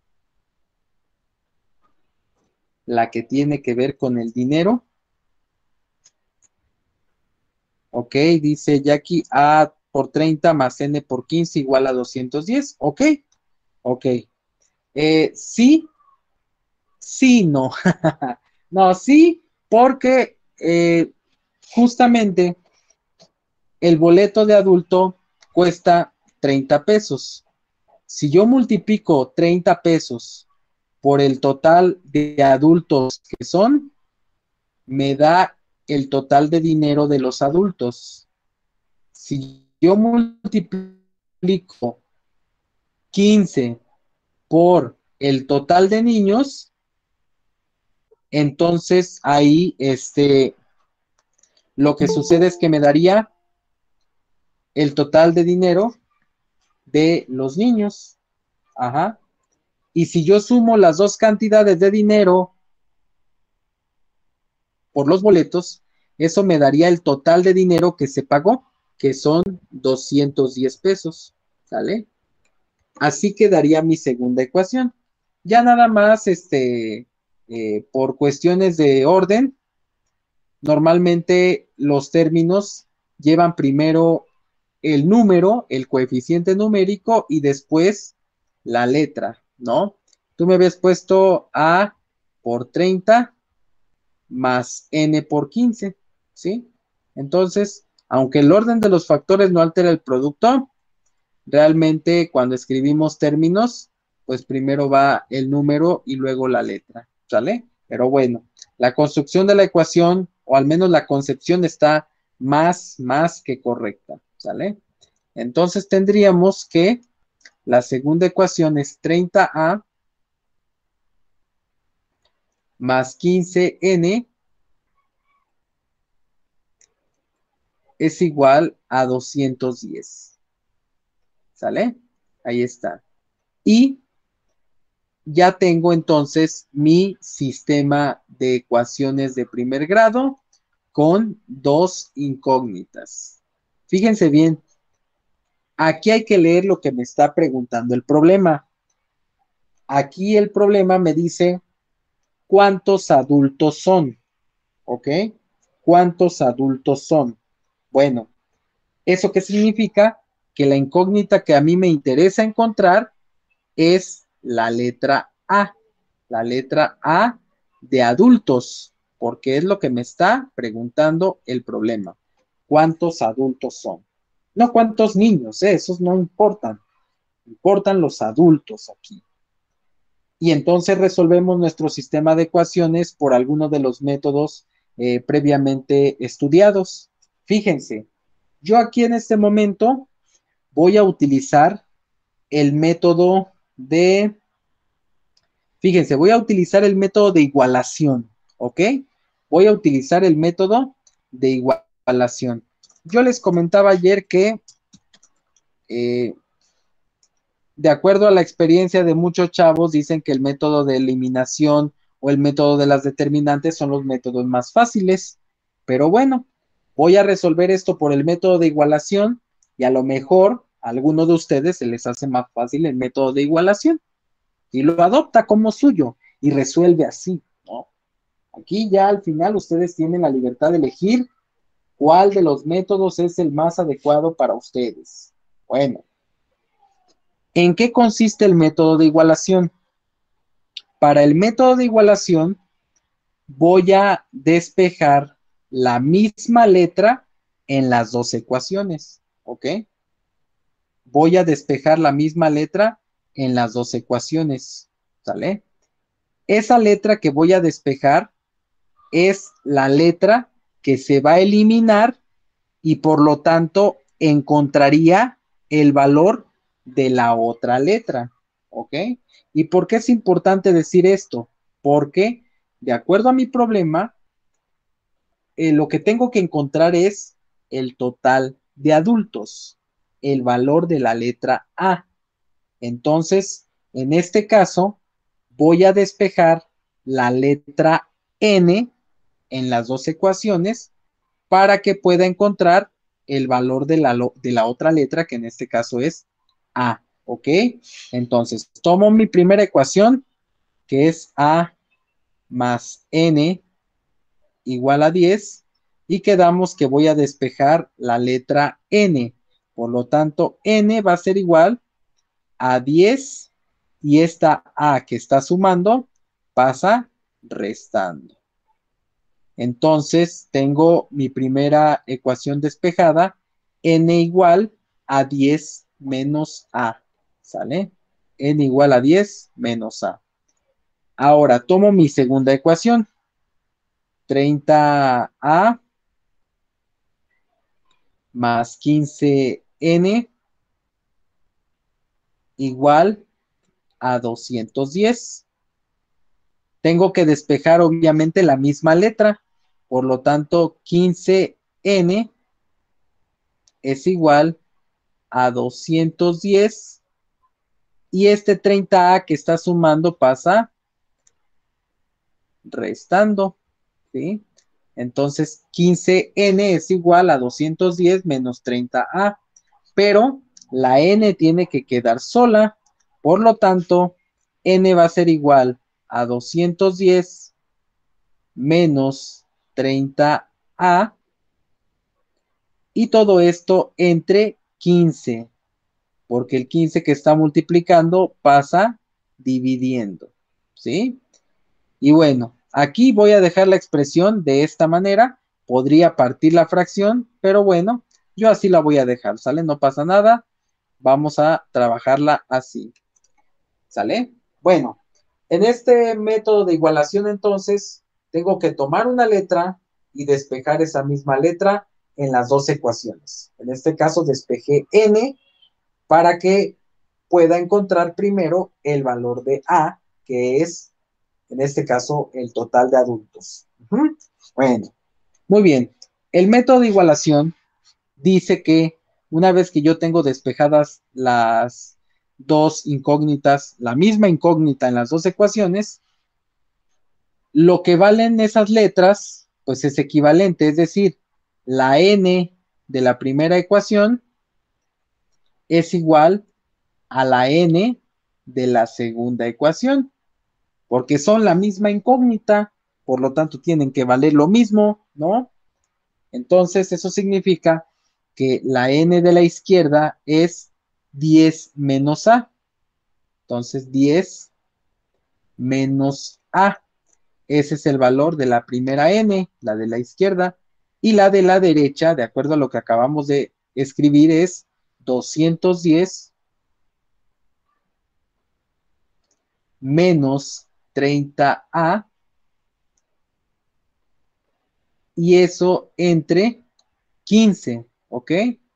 La que tiene que ver con el dinero. Ok, dice Jackie, A por treinta más N por quince igual a doscientos diez. Ok, ok. Eh, sí, sí, no. No, sí, porque eh, justamente el boleto de adulto cuesta treinta pesos. Si yo multiplico treinta pesos por el total de adultos que son, me da el total de dinero de los adultos. Si yo multiplico quince por el total de niños, entonces ahí este, lo que sucede es que me daría el total de dinero de los niños. Ajá. Y si yo sumo las dos cantidades de dinero por los boletos, eso me daría el total de dinero que se pagó, que son doscientos diez pesos. ¿Sale? Así quedaría mi segunda ecuación. Ya nada más, este, eh, por cuestiones de orden, normalmente los términos llevan primero el número, el coeficiente numérico y después la letra, ¿no? Tú me habías puesto A por treinta más N por quince, ¿sí? Entonces, aunque el orden de los factores no altera el producto, realmente cuando escribimos términos, pues primero va el número y luego la letra, ¿sale? Pero bueno, la construcción de la ecuación, o al menos la concepción está más, más que correcta, ¿sale? Entonces tendríamos que la segunda ecuación es treinta A más quince N es igual a doscientos diez, ¿sale? Ahí está. Y ya tengo entonces mi sistema de ecuaciones de primer grado con dos incógnitas. Fíjense bien, aquí hay que leer lo que me está preguntando el problema. Aquí el problema me dice cuántos adultos son, ¿ok? ¿Cuántos adultos son? Bueno, ¿eso qué significa? Que la incógnita que a mí me interesa encontrar es la letra A. La letra A de adultos, porque es lo que me está preguntando el problema. ¿Cuántos adultos son? No cuántos niños, ¿eh? Esos no importan. Importan los adultos aquí. Y entonces resolvemos nuestro sistema de ecuaciones por alguno de los métodos eh, previamente estudiados. Fíjense, yo aquí en este momento voy a utilizar el método de Fíjense, voy a utilizar el método de igualación, ¿ok? Voy a utilizar el método de igualación. Yo les comentaba ayer que, eh, de acuerdo a la experiencia de muchos chavos, dicen que el método de eliminación o el método de las determinantes son los métodos más fáciles. Pero bueno, voy a resolver esto por el método de igualación y a lo mejor a alguno de ustedes se les hace más fácil el método de igualación y lo adopta como suyo y resuelve así, ¿no? Aquí ya al final ustedes tienen la libertad de elegir ¿Cuál de los métodos es el más adecuado para ustedes? Bueno, ¿en qué consiste el método de igualación? Para el método de igualación, voy a despejar la misma letra en las dos ecuaciones, ¿ok? Voy a despejar la misma letra en las dos ecuaciones, ¿sale? Esa letra que voy a despejar es la letra que se va a eliminar y por lo tanto encontraría el valor de la otra letra, ¿ok? ¿Y por qué es importante decir esto? Porque de acuerdo a mi problema, eh, lo que tengo que encontrar es el total de adultos, el valor de la letra A. Entonces, en este caso, voy a despejar la letra N en las dos ecuaciones para que pueda encontrar el valor de la, de la otra letra, que en este caso es A, ¿ok? Entonces, tomo mi primera ecuación, que es A más N igual a diez, y quedamos que voy a despejar la letra N. Por lo tanto, N va a ser igual a diez y esta A que está sumando pasa restando. Entonces, tengo mi primera ecuación despejada, N igual a diez menos A, ¿sale? N igual a diez menos A. Ahora, tomo mi segunda ecuación, treinta A más quince N igual a doscientos diez. Tengo que despejar obviamente la misma letra, por lo tanto quince N es igual a doscientos diez y este treinta A que está sumando pasa restando, ¿sí? Entonces quince N es igual a doscientos diez menos treinta A, pero la N tiene que quedar sola, por lo tanto N va a ser igual a doscientos diez menos treinta A y todo esto entre quince, porque el quince que está multiplicando pasa dividiendo, ¿sí? Y bueno, aquí voy a dejar la expresión de esta manera. Podría partir la fracción, pero bueno, yo así la voy a dejar, ¿sale? No pasa nada. Vamos a trabajarla así, ¿sale? Bueno, en este método de igualación entonces, tengo que tomar una letra y despejar esa misma letra en las dos ecuaciones. En este caso despejé N para que pueda encontrar primero el valor de A, que es, en este caso, el total de adultos. Uh-huh. Bueno, muy bien. El método de igualación dice que una vez que yo tengo despejadas las dos incógnitas, la misma incógnita en las dos ecuaciones, lo que valen esas letras, pues es equivalente, es decir, la N de la primera ecuación es igual a la N de la segunda ecuación, porque son la misma incógnita, por lo tanto tienen que valer lo mismo, ¿no? Entonces eso significa que la N de la izquierda es diez menos A. Entonces diez menos A. Ese es el valor de la primera N, la de la izquierda. Y la de la derecha, de acuerdo a lo que acabamos de escribir, es doscientos diez menos treinta A. Y eso entre quince, ¿ok?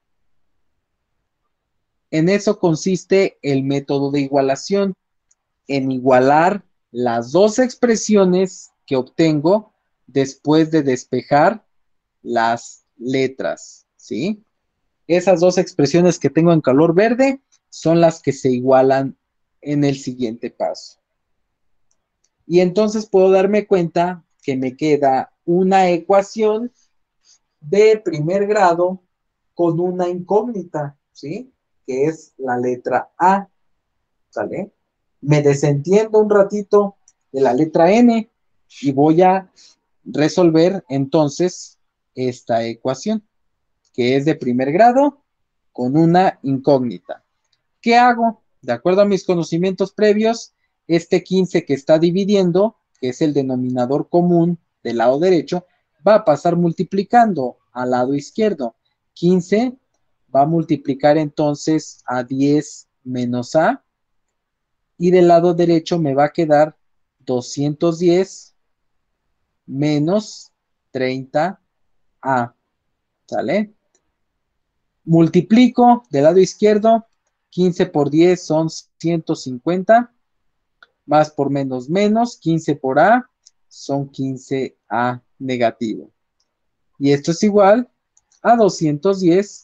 En eso consiste el método de igualación, en igualar las dos expresiones que obtengo después de despejar las letras, ¿sí? Esas dos expresiones que tengo en color verde son las que se igualan en el siguiente paso. Y entonces puedo darme cuenta que me queda una ecuación de primer grado con una incógnita, ¿sí? Que es la letra A, ¿sale? Me desentiendo un ratito de la letra N y voy a resolver entonces esta ecuación, que es de primer grado con una incógnita. ¿Qué hago? De acuerdo a mis conocimientos previos, este quince que está dividiendo, que es el denominador común del lado derecho, va a pasar multiplicando al lado izquierdo. quince va a multiplicar entonces a diez menos a, y del lado derecho me va a quedar doscientos diez menos treinta a. ¿Sale? Multiplico del lado izquierdo, quince por diez son ciento cincuenta, más por menos menos, quince por a son quince a negativo. Y esto es igual a doscientos diez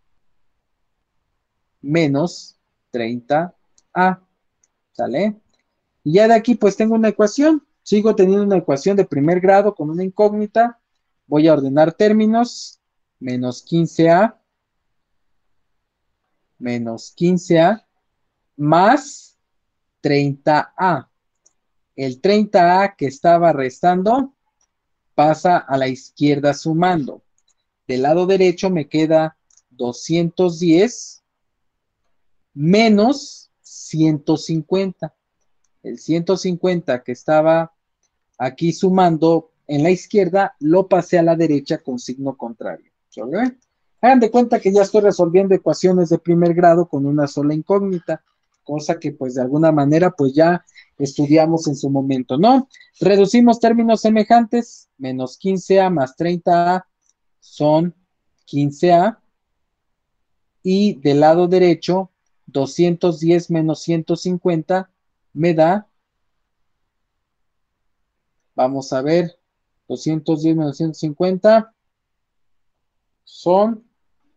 menos treinta a. ¿Sale? Y ya de aquí pues tengo una ecuación. Sigo teniendo una ecuación de primer grado con una incógnita. Voy a ordenar términos. Menos quince a menos quince a más treinta a. El treinta a que estaba restando pasa a la izquierda sumando. Del lado derecho me queda doscientos diez menos ciento cincuenta. El ciento cincuenta que estaba aquí sumando en la izquierda lo pasé a la derecha con signo contrario. ¿Sale? Hagan de cuenta que ya estoy resolviendo ecuaciones de primer grado con una sola incógnita, cosa que pues de alguna manera pues ya estudiamos en su momento, ¿no? Reducimos términos semejantes, menos quince a más treinta a son quince a, y del lado derecho doscientos diez menos ciento cincuenta me da, vamos a ver, doscientos diez menos ciento cincuenta son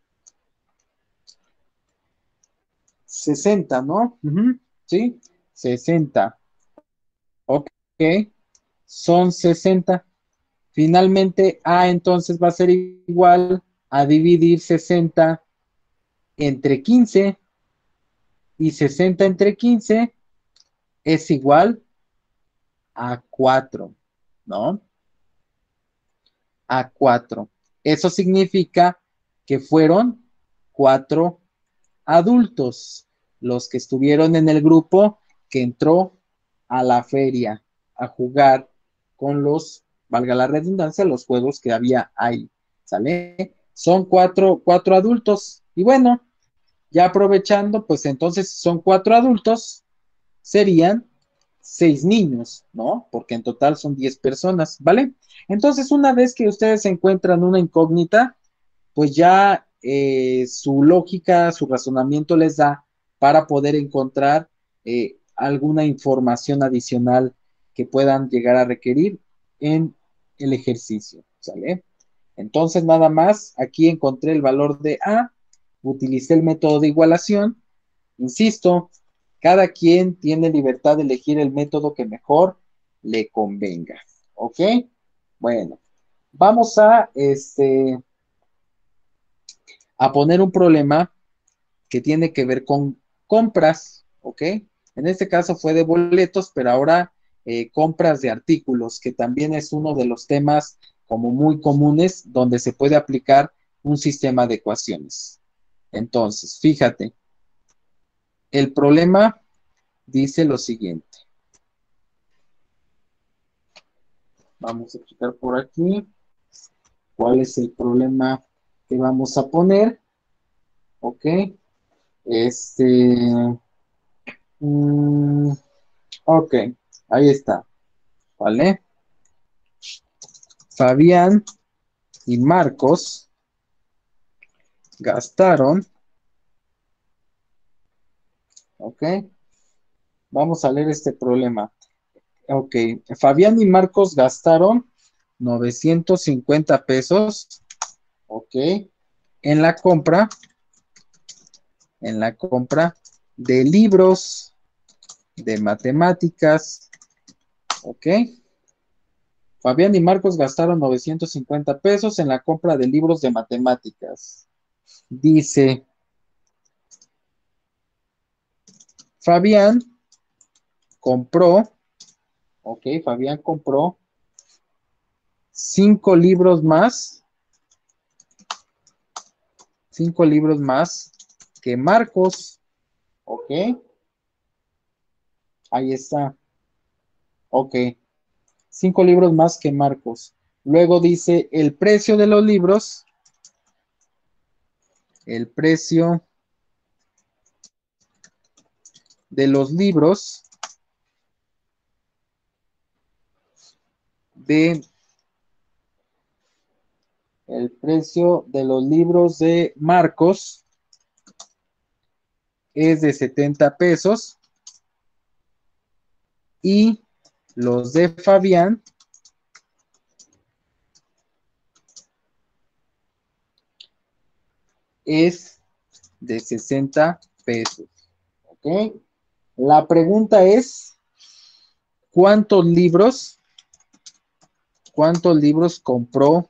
sesenta, ¿no? Uh-huh. ¿Sí? sesenta. Ok. Son sesenta. Finalmente, A entonces va a ser igual a dividir sesenta entre quince. Y sesenta entre quince es igual a cuatro, ¿no? A cuatro. Eso significa que fueron cuatro adultos los que estuvieron en el grupo que entró a la feria a jugar con los, valga la redundancia, los juegos que había ahí. ¿Sale? Son cuatro, cuatro adultos. Y bueno, ya aprovechando, pues entonces son cuatro adultos, serían seis niños, ¿no? Porque en total son diez personas, ¿vale? Entonces, una vez que ustedes encuentran una incógnita, pues ya eh, su lógica, su razonamiento les da para poder encontrar eh, alguna información adicional que puedan llegar a requerir en el ejercicio, ¿sale? Entonces, nada más, aquí encontré el valor de A, utilicé el método de igualación, insisto, cada quien tiene libertad de elegir el método que mejor le convenga, ¿ok? Bueno, vamos a, este, a poner un problema que tiene que ver con compras, ¿ok? En este caso fue de boletos, pero ahora eh, compras de artículos, que también es uno de los temas como muy comunes donde se puede aplicar un sistema de ecuaciones. Entonces, fíjate, el problema dice lo siguiente. Vamos a explicar por aquí cuál es el problema que vamos a poner, ¿ok? Este... Mm, ok, ahí está, ¿vale? Fabián y Marcos gastaron, ¿ok? Vamos a leer este problema. Ok, Fabián y Marcos gastaron novecientos cincuenta pesos, ¿ok? En la compra, en la compra de libros de matemáticas, ¿ok? Fabián y Marcos gastaron novecientos cincuenta pesos en la compra de libros de matemáticas. Dice, Fabián compró, ok, Fabián compró cinco libros más cinco libros más que Marcos. Ok, ahí está. Ok, cinco libros más que Marcos. Luego dice el precio de los libros. El precio de los libros de el precio de los libros de Marcos es de setenta pesos y los de Fabián es de sesenta pesos. ¿Ok? La pregunta es, ¿cuántos libros, cuántos libros compró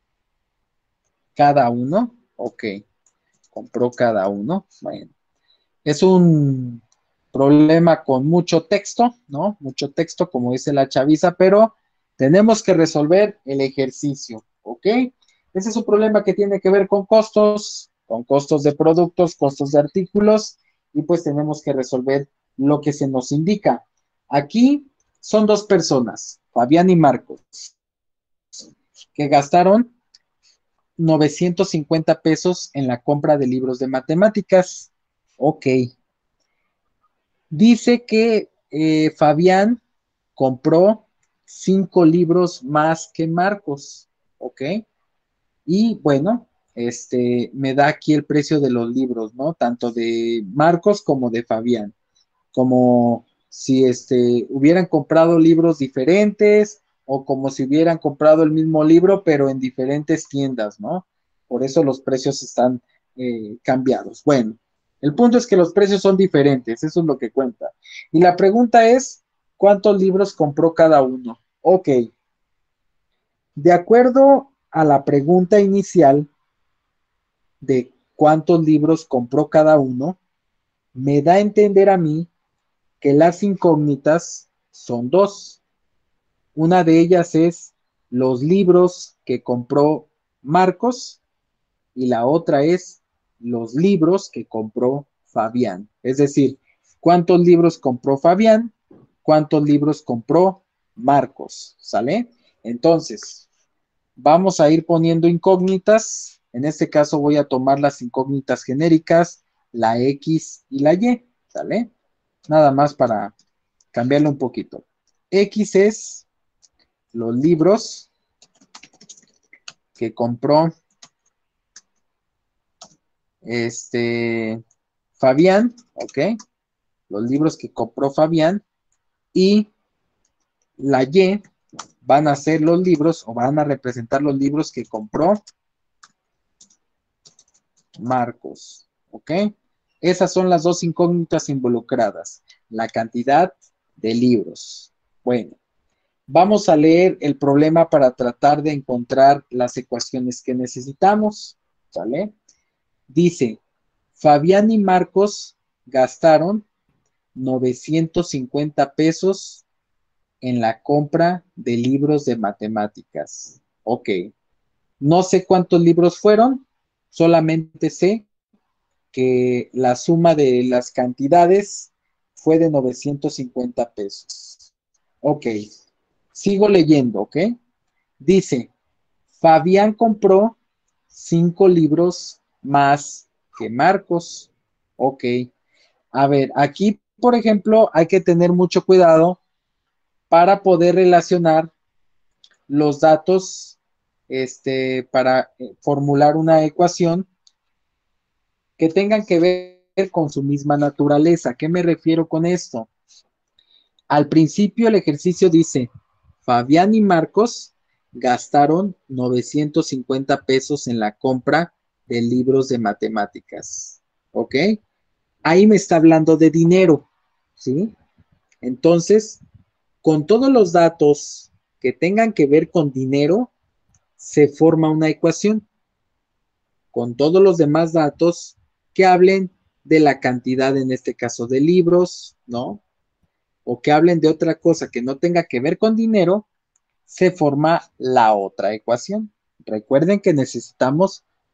cada uno? Ok, compró cada uno. Bueno, es un problema con mucho texto, ¿no? Mucho texto, como dice la chaviza, pero tenemos que resolver el ejercicio, ¿ok? Ese es un problema que tiene que ver con costos, con costos de productos, costos de artículos, y pues tenemos que resolver lo que se nos indica. Aquí son dos personas, Fabián y Marcos, que gastaron novecientos cincuenta pesos en la compra de libros de matemáticas. Ok. Dice que eh, Fabián compró cinco libros más que Marcos, ¿ok? Y bueno, este me da aquí el precio de los libros, ¿no? Tanto de Marcos como de Fabián, como si este hubieran comprado libros diferentes o como si hubieran comprado el mismo libro, pero en diferentes tiendas, ¿no? Por eso los precios están eh, cambiados. Bueno, el punto es que los precios son diferentes, eso es lo que cuenta. Y la pregunta es, ¿cuántos libros compró cada uno? Ok, de acuerdo a la pregunta inicial de cuántos libros compró cada uno, me da a entender a mí que las incógnitas son dos. Una de ellas es los libros que compró Marcos y la otra es los libros que compró Fabián. Es decir, ¿cuántos libros compró Fabián? ¿Cuántos libros compró Marcos? ¿Sale? Entonces, vamos a ir poniendo incógnitas. En este caso voy a tomar las incógnitas genéricas, la X y la Y. ¿Sale? Nada más para cambiarlo un poquito. X es los libros que compró este Fabián, ¿ok? Los libros que compró Fabián y la Y van a ser los libros o van a representar los libros que compró Marcos, ¿ok? Esas son las dos incógnitas involucradas, la cantidad de libros. Bueno, vamos a leer el problema para tratar de encontrar las ecuaciones que necesitamos, ¿sale? Dice, Fabián y Marcos gastaron novecientos cincuenta pesos en la compra de libros de matemáticas. Ok, no sé cuántos libros fueron, solamente sé que la suma de las cantidades fue de novecientos cincuenta pesos. Ok, sigo leyendo, ¿ok? Dice, Fabián compró cinco libros más que Marcos. Ok, a ver, aquí, por ejemplo, hay que tener mucho cuidado para poder relacionar los datos este, para eh, formular una ecuación que tengan que ver con su misma naturaleza. ¿Qué me refiero con esto? Al principio el ejercicio dice, Fabián y Marcos gastaron novecientos cincuenta pesos en la compra de libros de matemáticas. ¿Ok? Ahí me está hablando de dinero. ¿Sí? Entonces, con todos los datos que tengan que ver con dinero, se forma una ecuación. Con todos los demás datos que hablen de la cantidad, en este caso, de libros, ¿no? O que hablen de otra cosa que no tenga que ver con dinero, se forma la otra ecuación. Recuerden que necesitamos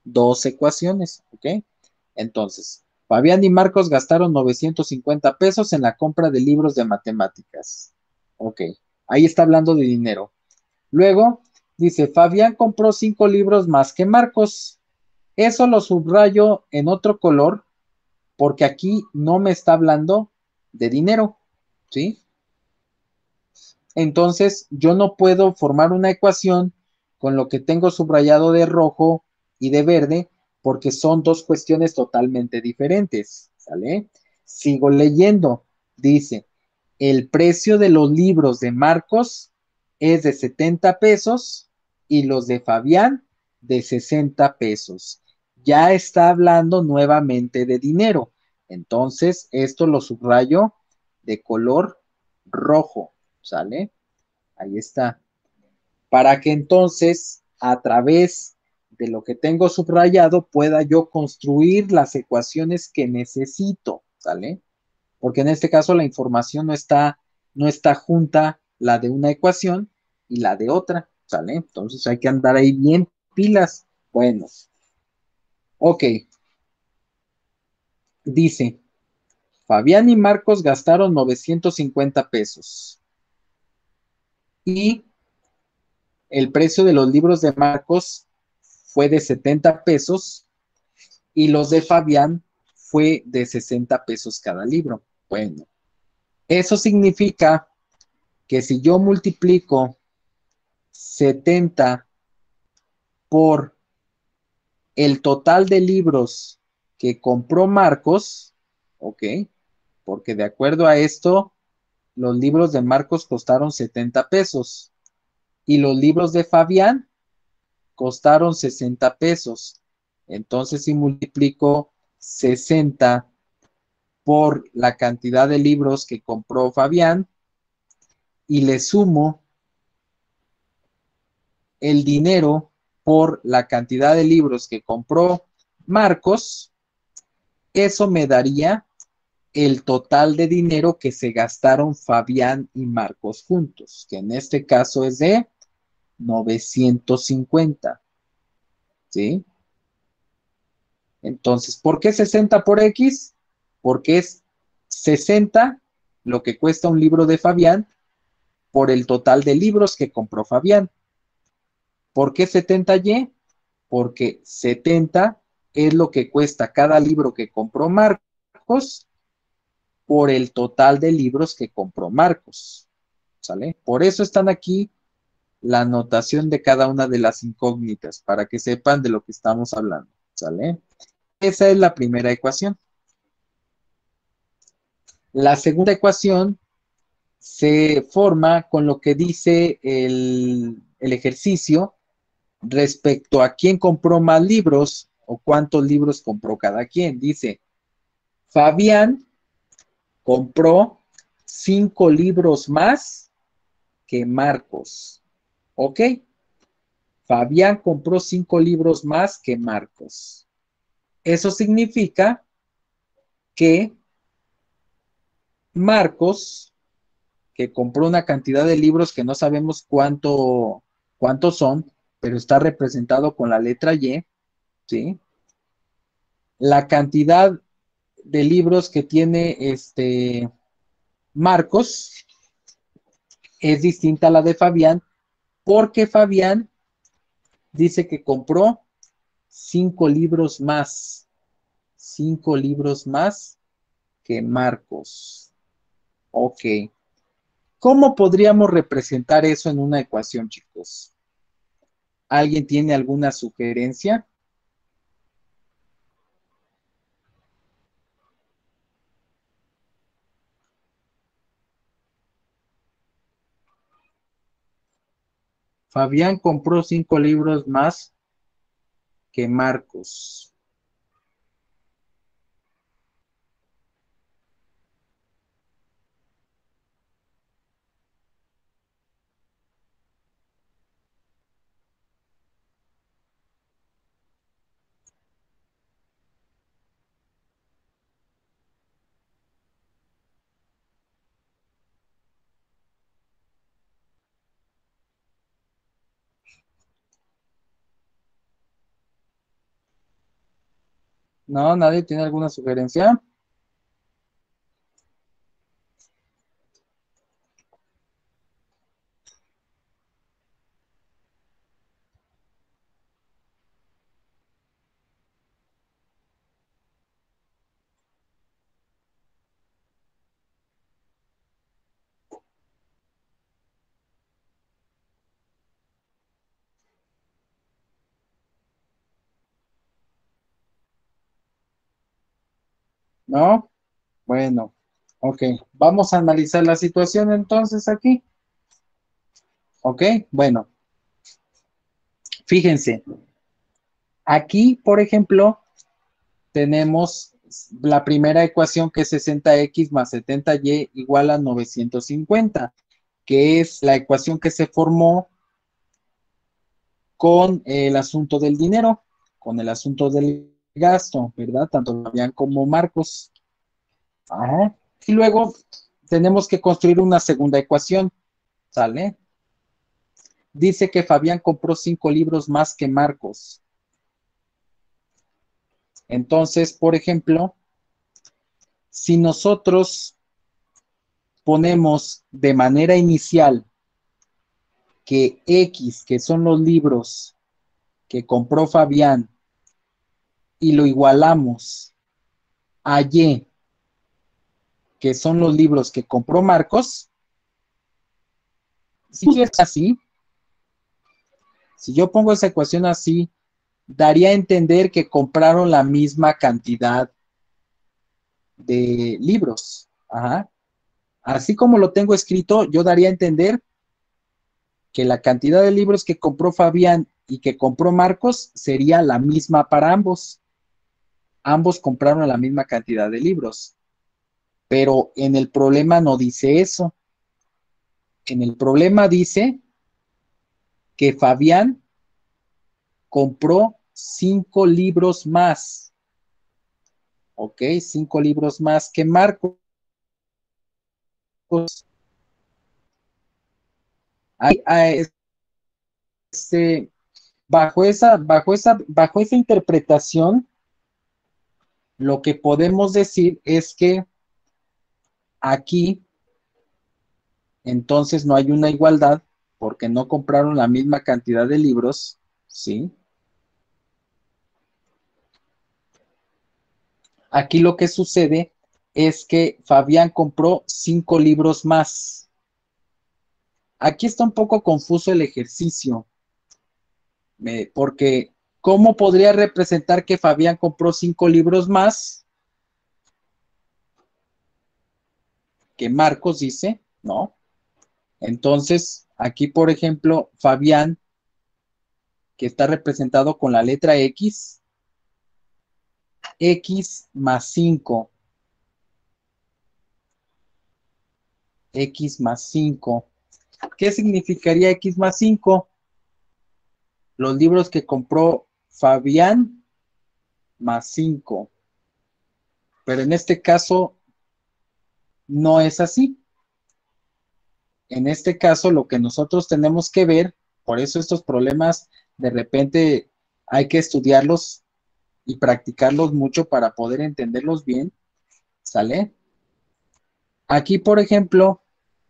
dos ecuaciones, ¿ok? Entonces, Fabián y Marcos gastaron novecientos cincuenta pesos en la compra de libros de matemáticas. Ok, ahí está hablando de dinero. Luego, dice, Fabián compró cinco libros más que Marcos. Eso lo subrayo en otro color porque aquí no me está hablando de dinero, ¿sí? Entonces, yo no puedo formar una ecuación con lo que tengo subrayado de rojo y de verde porque son dos cuestiones totalmente diferentes, ¿sale? Sigo leyendo. Dice, el precio de los libros de Marcos es de setenta pesos y los de Fabián de sesenta pesos. Ya está hablando nuevamente de dinero. Entonces, esto lo subrayo de color rojo, ¿sale? Ahí está. Para que entonces, a través de lo que tengo subrayado, pueda yo construir las ecuaciones que necesito, ¿sale? Porque en este caso la información no está, no está junta la de una ecuación y la de otra, ¿sale? Entonces hay que andar ahí bien pilas. Bueno, ok. Dice, Fabián y Marcos gastaron novecientos cincuenta pesos y el precio de los libros de Marcos fue de setenta pesos y los de Fabián fue de sesenta pesos cada libro. Bueno, eso significa que si yo multiplico setenta por el total de libros que compró Marcos, ¿ok? Porque de acuerdo a esto, los libros de Marcos costaron setenta pesos y los libros de Fabián costaron sesenta pesos. Entonces, si multiplico sesenta por la cantidad de libros que compró Fabián y le sumo el dinero por la cantidad de libros que compró Marcos, eso me daría el total de dinero que se gastaron Fabián y Marcos juntos, que en este caso es de novecientos cincuenta, ¿sí? Entonces, ¿por qué sesenta por X? Porque es sesenta lo que cuesta un libro de Fabián por el total de libros que compró Fabián. ¿Por qué setenta Y? Porque setenta es lo que cuesta cada libro que compró Marcos por el total de libros que compró Marcos. ¿Sale? Por eso están aquí la anotación de cada una de las incógnitas, para que sepan de lo que estamos hablando. ¿Sale? Esa es la primera ecuación. La segunda ecuación se forma con lo que dice el, el ejercicio respecto a quién compró más libros o cuántos libros compró cada quien. Dice, Fabián compró cinco libros más que Marcos. ¿Ok? Fabián compró cinco libros más que Marcos. Eso significa que Marcos, que compró una cantidad de libros que no sabemos cuánto, cuántos son, pero está representado con la letra Y, ¿sí? La cantidad de libros que tiene este Marcos es distinta a la de Fabián, porque Fabián dice que compró cinco libros más, cinco libros más que Marcos. Ok. ¿Cómo podríamos representar eso en una ecuación, chicos? ¿Alguien tiene alguna sugerencia? Fabián compró cinco libros más que Marcos. ¿No? ¿Nadie tiene alguna sugerencia? ¿No? Bueno, ok. Vamos a analizar la situación entonces aquí. Ok, bueno, fíjense. Aquí, por ejemplo, tenemos la primera ecuación que es sesenta equis más setenta y igual a novecientos cincuenta, que es la ecuación que se formó con el asunto del dinero, con el asunto del gasto, ¿verdad? Tanto Fabián como Marcos. Ajá. Y luego tenemos que construir una segunda ecuación, ¿sale? Dice que Fabián compró cinco libros más que Marcos. Entonces, por ejemplo, si nosotros ponemos de manera inicial que X, que son los libros que compró Fabián, y lo igualamos a Y, que son los libros que compró Marcos, si es así, si yo pongo esa ecuación así, daría a entender que compraron la misma cantidad de libros. Ajá. Así como lo tengo escrito, yo daría a entender que la cantidad de libros que compró Fabián y que compró Marcos sería la misma para ambos. Ambos compraron la misma cantidad de libros. Pero en el problema no dice eso. En el problema dice que Fabián compró cinco libros más. ¿Ok? Cinco libros más que Marcos. Hay, hay, este, bajo, esa, bajo, esa, bajo esa interpretación, lo que podemos decir es que aquí entonces no hay una igualdad porque no compraron la misma cantidad de libros, ¿sí? Aquí lo que sucede es que Fabián compró cinco libros más. Aquí está un poco confuso el ejercicio, eh, porque ¿cómo podría representar que Fabián compró cinco libros más que Marcos dice? No. Entonces, aquí, por ejemplo, Fabián, que está representado con la letra X, X más cinco, X más cinco. ¿Qué significaría X más cinco? Los libros que compró Fabián más cinco. Pero en este caso no es así. En este caso lo que nosotros tenemos que ver, por eso estos problemas de repente hay que estudiarlos y practicarlos mucho para poder entenderlos bien, ¿sale? Aquí, por ejemplo,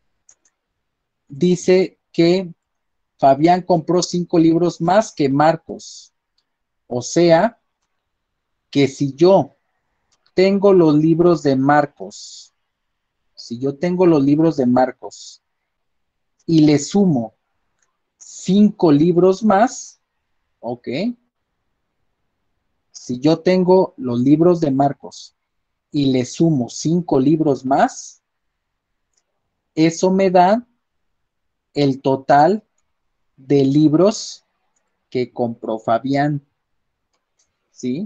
dice que Fabián compró cinco libros más que Marcos. O sea, que si yo tengo los libros de Marcos, si yo tengo los libros de Marcos y le sumo cinco libros más, ok, si yo tengo los libros de Marcos y le sumo cinco libros más, eso me da el total de libros que compró Fabián, ¿sí?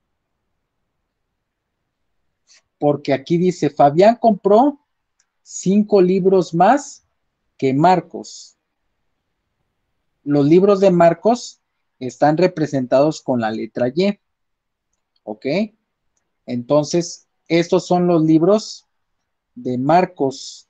Porque aquí dice, Fabián compró cinco libros más que Marcos. Los libros de Marcos están representados con la letra Y, ¿ok? Entonces, estos son los libros de Marcos.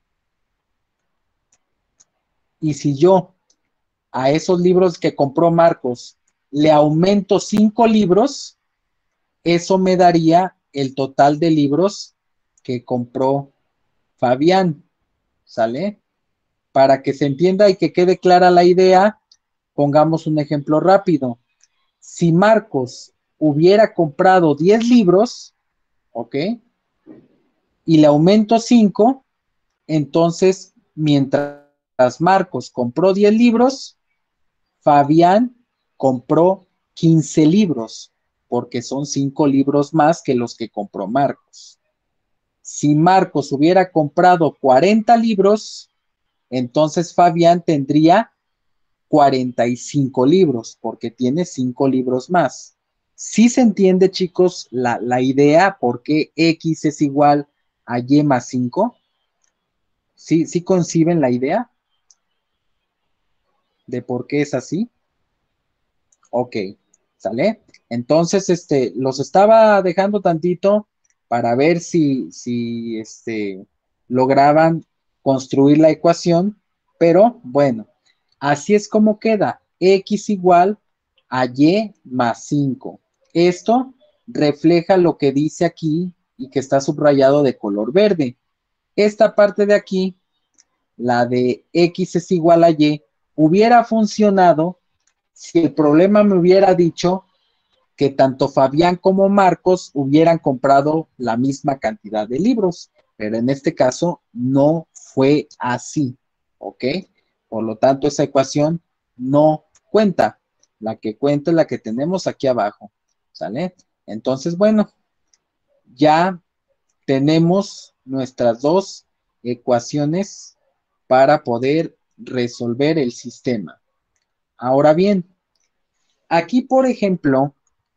Y si yo a esos libros que compró Marcos le aumento cinco libros, eso me daría el total de libros que compró Fabián, ¿sale? Para que se entienda y que quede clara la idea, pongamos un ejemplo rápido. Si Marcos hubiera comprado diez libros, ¿ok? Y le aumento cinco, entonces, mientras Marcos compró diez libros, Fabián compró quince libros, porque son cinco libros más que los que compró Marcos. Si Marcos hubiera comprado cuarenta libros, entonces Fabián tendría cuarenta y cinco libros, porque tiene cinco libros más. ¿Sí se entiende, chicos, la, la idea por qué X es igual a Y más cinco? ¿Sí, sí conciben la idea de por qué es así? Ok, ¿sale? Entonces, este, los estaba dejando tantito para ver si, si, este, lograban construir la ecuación, pero bueno, así es como queda. X igual a Y más cinco. Esto refleja lo que dice aquí y que está subrayado de color verde. Esta parte de aquí, la de X es igual a Y, hubiera funcionado si el problema me hubiera dicho que tanto Fabián como Marcos hubieran comprado la misma cantidad de libros, pero en este caso no fue así, ¿ok? Por lo tanto, esa ecuación no cuenta. La que cuenta es la que tenemos aquí abajo, ¿sale? Entonces, bueno, ya tenemos nuestras dos ecuaciones para poder resolver el sistema. Ahora bien, aquí, por ejemplo,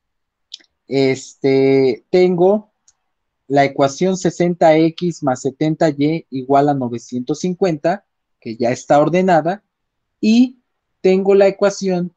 este, tengo la ecuación sesenta x más setenta y igual a novecientos cincuenta, que ya está ordenada, y tengo la ecuación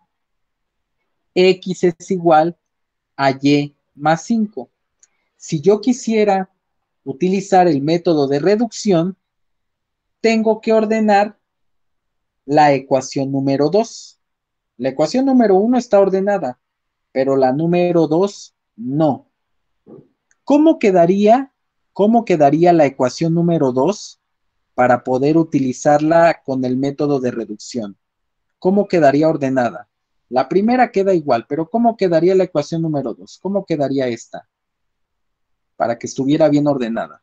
x es igual a y más cinco. Si yo quisiera utilizar el método de reducción, tengo que ordenar la ecuación número dos. La ecuación número uno está ordenada, pero la número dos no. ¿Cómo quedaría, cómo quedaría la ecuación número dos para poder utilizarla con el método de reducción? ¿Cómo quedaría ordenada? La primera queda igual, pero ¿cómo quedaría la ecuación número dos? ¿Cómo quedaría esta? Para que estuviera bien ordenada.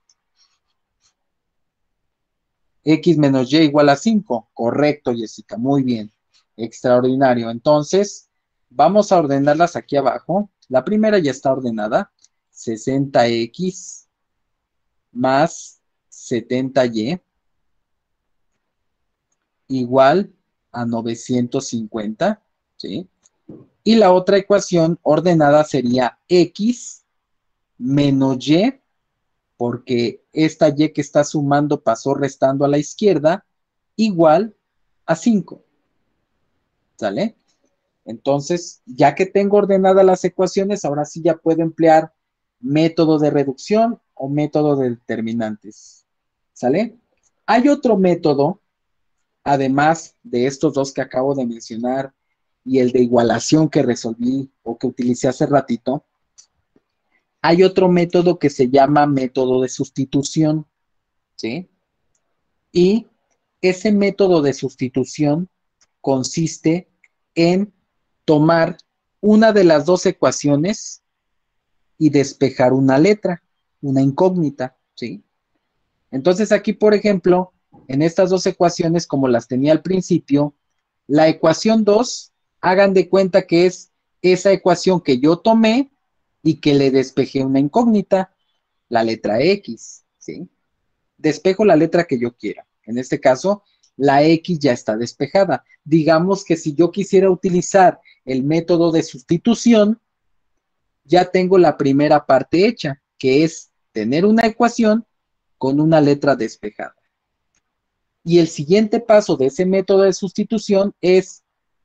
X menos Y igual a cinco. Correcto, Jessica. Muy bien. Extraordinario. Entonces, vamos a ordenarlas aquí abajo. La primera ya está ordenada. sesenta x más setenta y igual a novecientos cincuenta, ¿sí? Y la otra ecuación ordenada sería X menos Y, porque esta Y que está sumando pasó restando a la izquierda, igual a cinco, ¿sale? Entonces, ya que tengo ordenadas las ecuaciones, ahora sí ya puedo emplear método de reducción o método de determinantes, ¿sale? Hay otro método, además de estos dos que acabo de mencionar y el de igualación que resolví o que utilicé hace ratito, hay otro método que se llama método de sustitución, ¿sí? Y ese método de sustitución consiste en tomar una de las dos ecuaciones y despejar una letra, una incógnita, ¿sí? Entonces aquí, por ejemplo, en estas dos ecuaciones, como las tenía al principio, la ecuación dos, hagan de cuenta que es esa ecuación que yo tomé y que le despejé una incógnita, la letra X, ¿sí? Despejo la letra que yo quiera. En este caso, la X ya está despejada. Digamos que si yo quisiera utilizar el método de sustitución, ya tengo la primera parte hecha, que es tener una ecuación con una letra despejada. Y el siguiente paso de ese método de sustitución es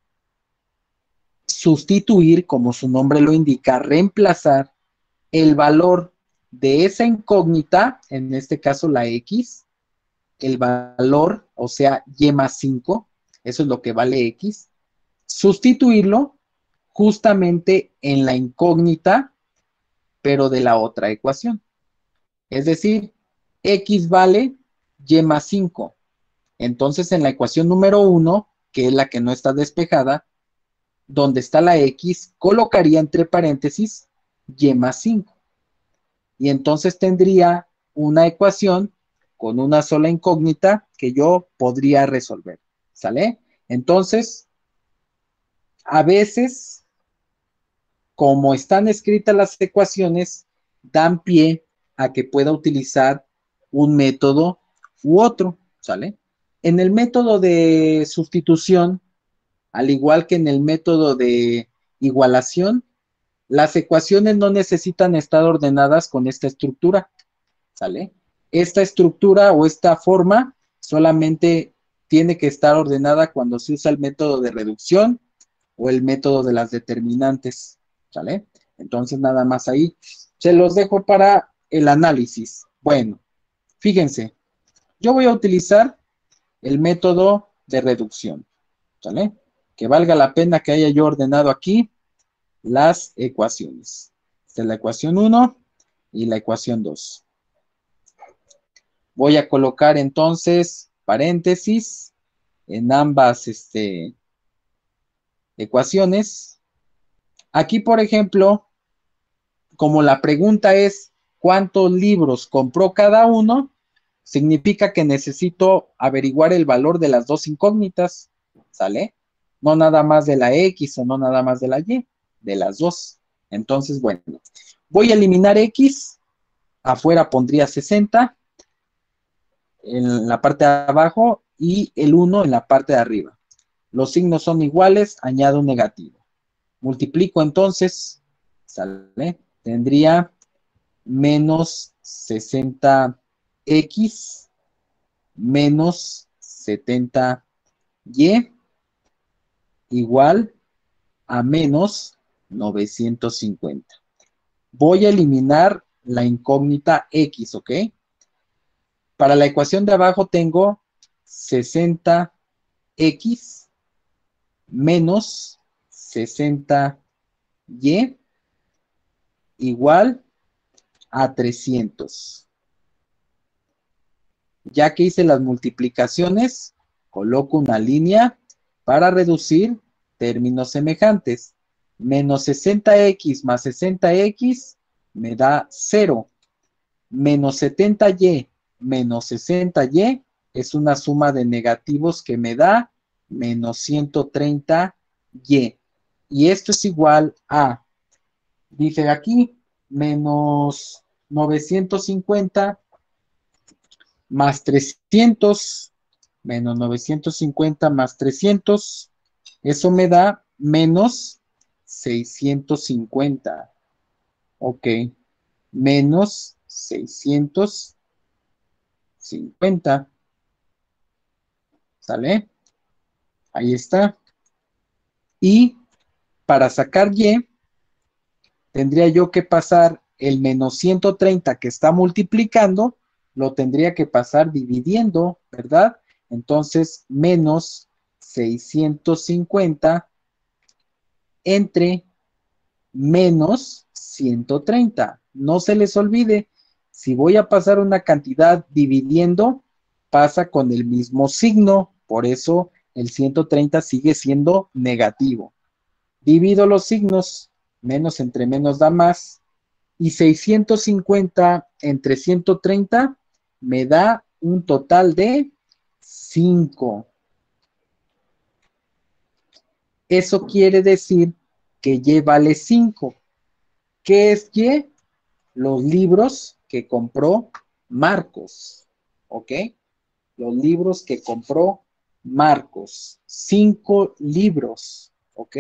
sustituir, como su nombre lo indica, reemplazar el valor de esa incógnita, en este caso la X, el valor, o sea, Y más cinco, eso es lo que vale X, sustituirlo justamente en la incógnita pero de la otra ecuación. Es decir, X vale Y más cinco. Entonces, en la ecuación número uno, que es la que no está despejada, donde está la X, colocaría entre paréntesis Y más cinco. Y entonces tendría una ecuación con una sola incógnita que yo podría resolver. ¿Sale? Entonces, a veces, como están escritas las ecuaciones, dan pie a que pueda utilizar un método u otro. ¿Sale? En el método de sustitución, al igual que en el método de igualación, las ecuaciones no necesitan estar ordenadas con esta estructura. ¿Sale? Esta estructura o esta forma solamente tiene que estar ordenada cuando se usa el método de reducción o el método de las determinantes. ¿Sale? Entonces nada más ahí. Se los dejo para el análisis. Bueno, fíjense, yo voy a utilizar el método de reducción. ¿Sale? Que valga la pena que haya yo ordenado aquí las ecuaciones. Esta es la ecuación uno y la ecuación dos. Voy a colocar entonces paréntesis en ambas este, ecuaciones. Aquí, por ejemplo, como la pregunta es ¿cuántos libros compró cada uno? Significa que necesito averiguar el valor de las dos incógnitas, ¿sale? No nada más de la X o no nada más de la Y, de las dos. Entonces, bueno, voy a eliminar X, afuera pondría sesenta en la parte de abajo y el uno en la parte de arriba. Los signos son iguales, añado un negativo. Multiplico entonces, ¿sale? Tendría menos sesenta X menos setenta Y igual a menos novecientos cincuenta. Voy a eliminar la incógnita X, ¿ok? Para la ecuación de abajo tengo sesenta X menos sesenta Y igual a trescientos. Ya que hice las multiplicaciones, coloco una línea para reducir términos semejantes. Menos sesenta X más sesenta X me da cero. Menos setenta Y menos sesenta Y es una suma de negativos que me da menos ciento treinta Y. Y esto es igual a, dice aquí, menos novecientos cincuenta más trescientos, menos novecientos cincuenta más trescientos, eso me da menos seiscientos cincuenta. Ok, menos seiscientos cincuenta. ¿Sale? Ahí está. Y para sacar Y, tendría yo que pasar el menos ciento treinta que está multiplicando, lo tendría que pasar dividiendo, ¿verdad? Entonces, menos seiscientos cincuenta entre menos ciento treinta. No se les olvide, si voy a pasar una cantidad dividiendo, pasa con el mismo signo, por eso el ciento treinta sigue siendo negativo. Divido los signos, menos entre menos da más, y seiscientos cincuenta entre ciento treinta me da un total de cinco. Eso quiere decir que Y vale cinco. ¿Qué es Y? Los libros que compró Marcos. ¿Ok? Los libros que compró Marcos. Cinco libros. ¿Ok?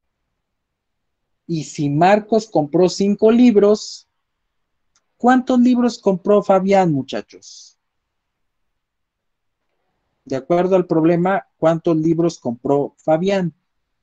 Y si Marcos compró cinco libros, ¿cuántos libros compró Fabián, muchachos? De acuerdo al problema, ¿cuántos libros compró Fabián?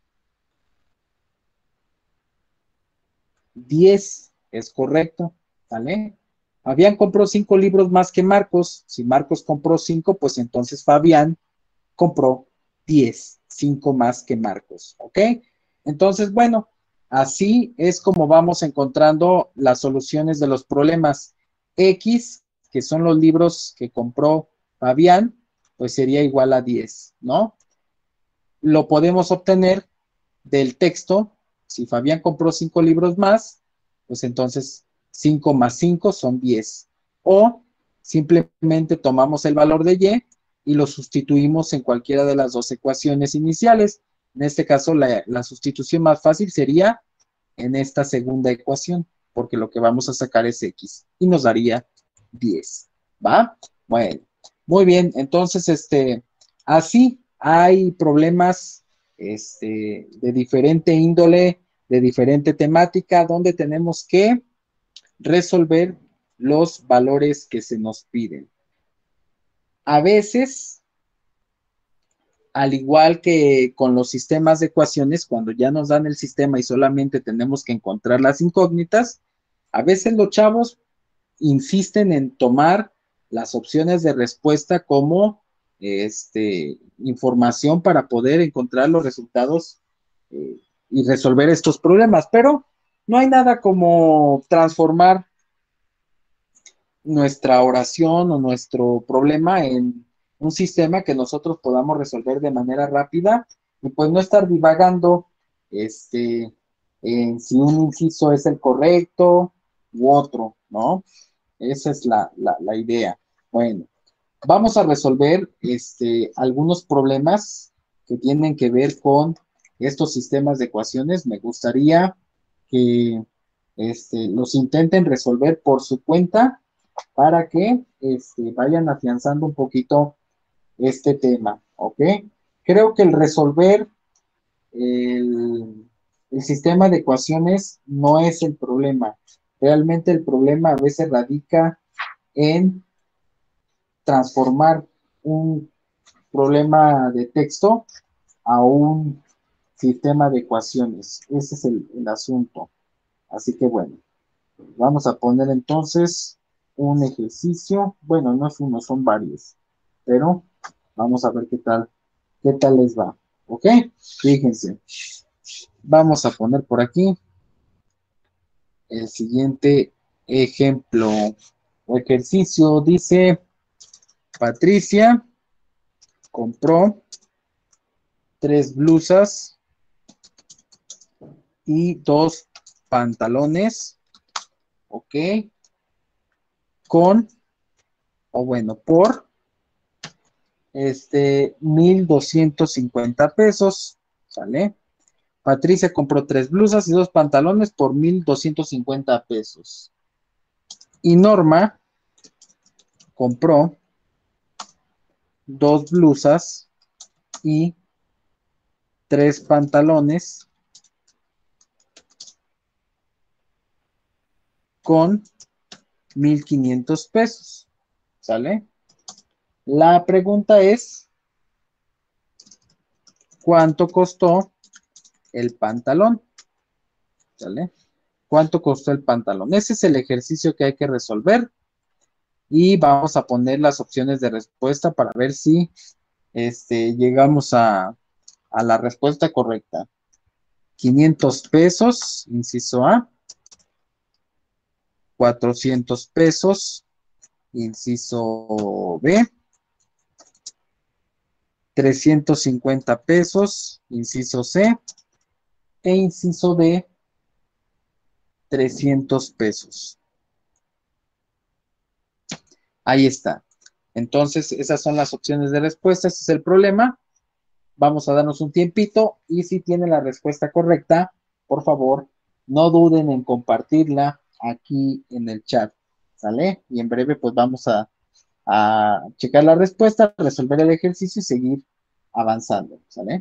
diez, es correcto, ¿vale? Fabián compró cinco libros más que Marcos. Si Marcos compró cinco, pues entonces Fabián compró diez, cinco más que Marcos, ¿ok? Entonces, bueno, Así es como vamos encontrando las soluciones de los problemas. X, que son los libros que compró Fabián, pues sería igual a diez, ¿no? Lo podemos obtener del texto. Si Fabián compró cinco libros más, pues entonces cinco más cinco son diez. O simplemente tomamos el valor de Y y lo sustituimos en cualquiera de las dos ecuaciones iniciales. En este caso, la, la sustitución más fácil sería en esta segunda ecuación, porque lo que vamos a sacar es X y nos daría diez. ¿Va? Bueno, muy bien. Entonces, este, así hay problemas este, de diferente índole, de diferente temática, donde tenemos que resolver los valores que se nos piden. A veces, al igual que con los sistemas de ecuaciones, cuando ya nos dan el sistema y solamente tenemos que encontrar las incógnitas, a veces los chavos insisten en tomar las opciones de respuesta como este, información para poder encontrar los resultados eh, y resolver estos problemas, pero no hay nada como transformar nuestra oración o nuestro problema en un sistema que nosotros podamos resolver de manera rápida y pues no estar divagando este, en si un inciso es el correcto u otro, ¿no? Esa es la, la, la idea. Bueno, vamos a resolver este, algunos problemas que tienen que ver con estos sistemas de ecuaciones. Me gustaría que este, los intenten resolver por su cuenta para que este, vayan afianzando un poquito este tema, ¿ok? Creo que el resolver el, el sistema de ecuaciones no es el problema. Realmente el problema a veces radica en transformar un problema de texto a un sistema de ecuaciones. Ese es el, el asunto. Así que bueno, vamos a poner entonces un ejercicio. Bueno, no es uno, son varios. Pero vamos a ver qué tal, qué tal les va. ¿Ok? Fíjense. Vamos a poner por aquí el siguiente ejemplo o ejercicio. Dice, Patricia compró tres blusas y dos pantalones, ¿ok? Con, o bueno, por este mil doscientos cincuenta pesos, ¿sale? Patricia compró tres blusas y dos pantalones por mil doscientos cincuenta pesos. Y Norma compró dos blusas y tres pantalones con mil quinientos pesos, ¿sale? La pregunta es, ¿cuánto costó el pantalón? ¿Sale? ¿Cuánto costó el pantalón? Ese es el ejercicio que hay que resolver y vamos a poner las opciones de respuesta para ver si este, llegamos a, a la respuesta correcta. quinientos pesos, inciso A. cuatrocientos pesos, inciso B. trescientos cincuenta pesos, inciso C. E inciso D, trescientos pesos. Ahí está. Entonces, esas son las opciones de respuesta. Ese es el problema. Vamos a darnos un tiempito y si tienen la respuesta correcta, por favor, no duden en compartirla aquí en el chat. ¿Sale? Y en breve, pues vamos a, a checar la respuesta, resolver el ejercicio y seguir avanzando. ¿Sale?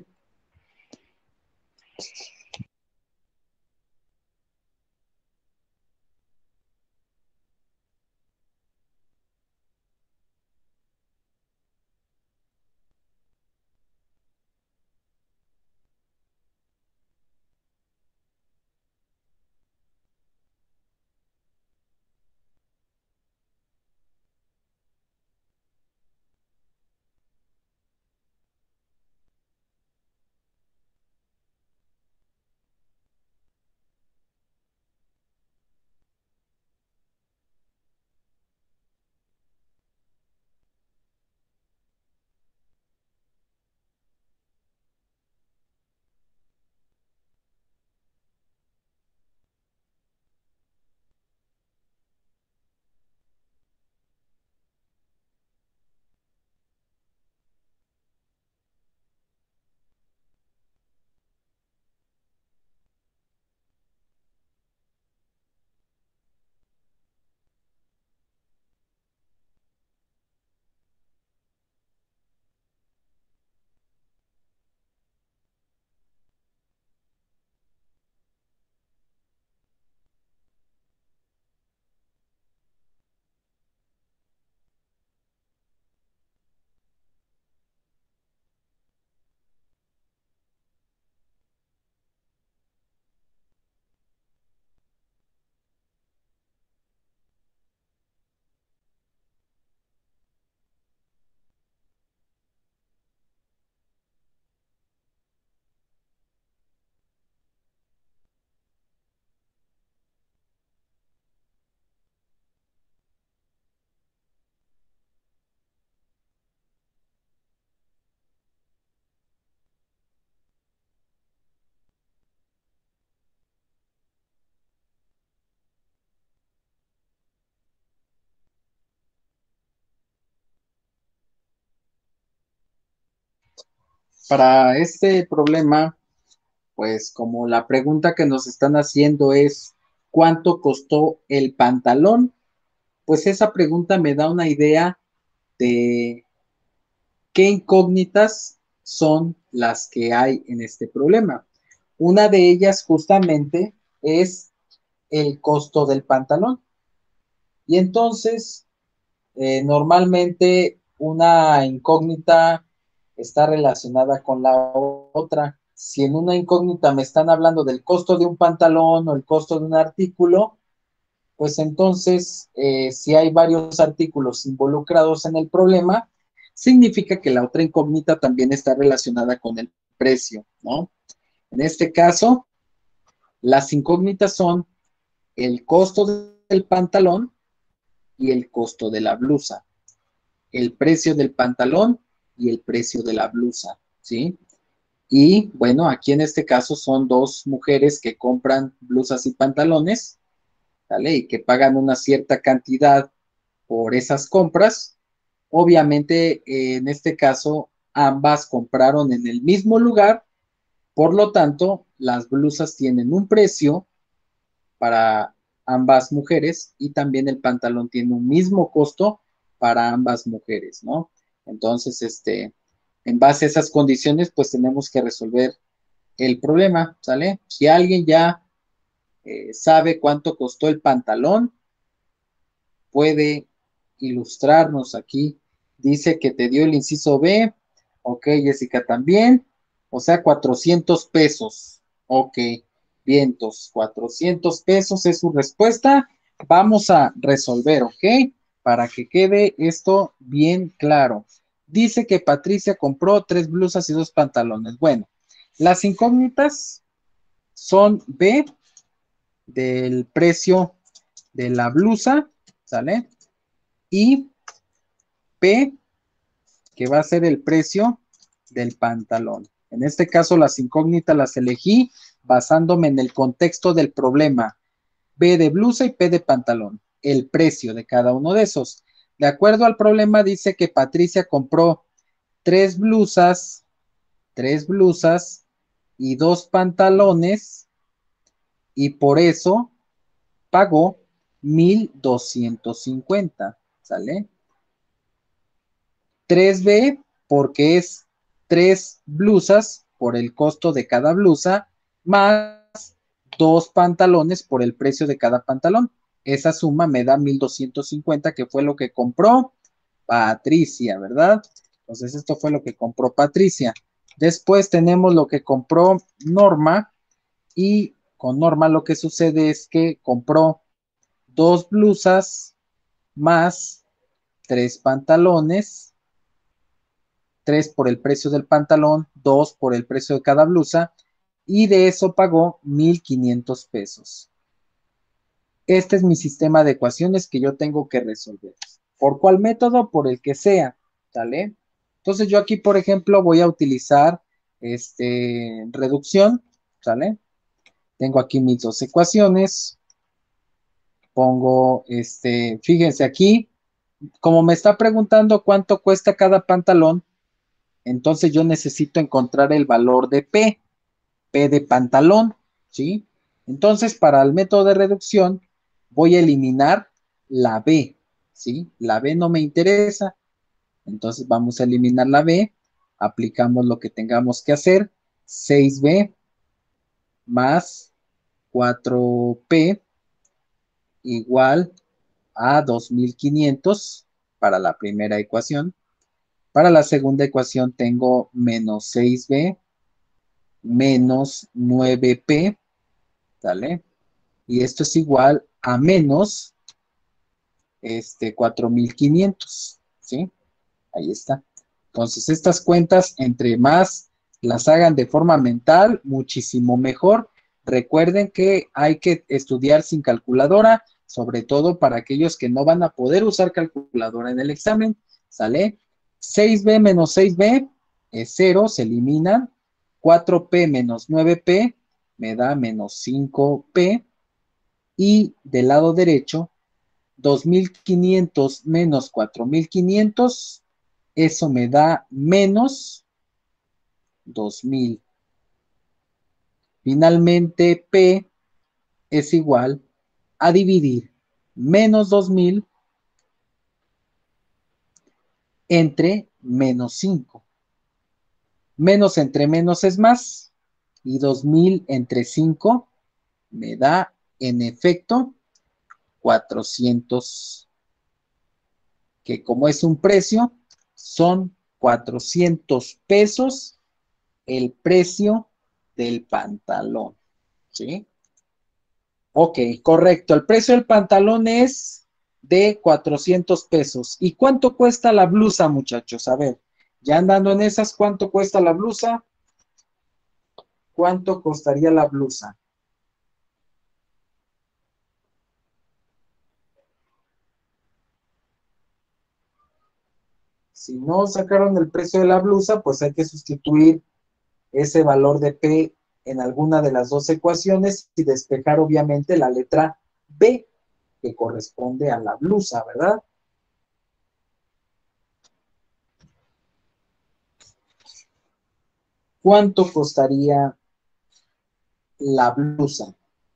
para este problema, pues como la pregunta que nos están haciendo es ¿cuánto costó el pantalón? Pues esa pregunta me da una idea de qué incógnitas son las que hay en este problema. Una de ellas justamente es el costo del pantalón. Y entonces, eh, normalmente una incógnita está relacionada con la otra. Si en una incógnita me están hablando del costo de un pantalón o el costo de un artículo, pues entonces, eh, si hay varios artículos involucrados en el problema, significa que la otra incógnita también está relacionada con el precio, ¿no? En este caso, las incógnitas son el costo del pantalón y el costo de la blusa, el precio del pantalón y el precio de la blusa, ¿sí? Y bueno, aquí en este caso son dos mujeres que compran blusas y pantalones, ¿vale? Y que pagan una cierta cantidad por esas compras. Obviamente, eh, en este caso, ambas compraron en el mismo lugar, por lo tanto, las blusas tienen un precio para ambas mujeres y también el pantalón tiene un mismo costo para ambas mujeres, ¿no? Entonces, este, en base a esas condiciones, pues tenemos que resolver el problema, ¿sale? Si alguien ya eh, sabe cuánto costó el pantalón, puede ilustrarnos aquí. Dice que te dio el inciso B. Ok, Jessica también. O sea, cuatrocientos pesos. Ok, vientos. cuatrocientos pesos es su respuesta. Vamos a resolver, ¿ok? Para que quede esto bien claro. Dice que Patricia compró tres blusas y dos pantalones. Bueno, las incógnitas son B del precio de la blusa, ¿sale? Y P, que va a ser el precio del pantalón. En este caso, las incógnitas las elegí basándome en el contexto del problema. B de blusa y P de pantalón. El precio de cada uno de esos. De acuerdo al problema, dice que Patricia compró tres blusas, tres blusas y dos pantalones y por eso pagó mil doscientos cincuenta. ¿Sale? tres B porque es tres blusas por el costo de cada blusa, más dos pantalones por el precio de cada pantalón. Esa suma me da mil doscientos cincuenta, que fue lo que compró Patricia, ¿verdad? Entonces esto fue lo que compró Patricia. Después tenemos lo que compró Norma y con Norma lo que sucede es que compró dos blusas más tres pantalones, tres por el precio del pantalón, dos por el precio de cada blusa, y de eso pagó mil quinientos pesos. Este es mi sistema de ecuaciones que yo tengo que resolver. ¿Por cuál método? Por el que sea, ¿sale? Entonces yo aquí, por ejemplo, voy a utilizar este, reducción, ¿sale? Tengo aquí mis dos ecuaciones. Pongo, este, fíjense aquí, como me está preguntando cuánto cuesta cada pantalón, entonces yo necesito encontrar el valor de P, P de pantalón, ¿sí? Entonces, para el método de reducción, voy a eliminar la B, ¿sí? La B no me interesa, entonces vamos a eliminar la B, aplicamos lo que tengamos que hacer, seis B más cuatro P igual a dos mil quinientos para la primera ecuación. Para la segunda ecuación tengo menos seis B menos nueve P, ¿sale? Y esto es igual a menos este, cuatro mil quinientos, ¿sí? Ahí está. Entonces, estas cuentas, entre más las hagan de forma mental, muchísimo mejor. Recuerden que hay que estudiar sin calculadora, sobre todo para aquellos que no van a poder usar calculadora en el examen, ¿sale? seis B menos seis B es cero, se eliminan. cuatro P menos nueve P me da menos cinco P. Y del lado derecho, dos mil quinientos menos cuatro mil quinientos, eso me da menos dos mil. Finalmente, P es igual a dividir menos dos mil entre menos cinco. Menos entre menos es más. Y dos mil entre cinco me da, en efecto, cuatrocientos. Que como es un precio, son cuatrocientos pesos el precio del pantalón. ¿Sí? Ok, correcto. El precio del pantalón es de cuatrocientos pesos. ¿Y cuánto cuesta la blusa, muchachos? A ver, ya andando en esas, ¿cuánto cuesta la blusa? ¿Cuánto costaría la blusa? Si no sacaron el precio de la blusa, pues hay que sustituir ese valor de P en alguna de las dos ecuaciones y despejar obviamente la letra B, que corresponde a la blusa, ¿verdad? ¿Cuánto costaría la blusa?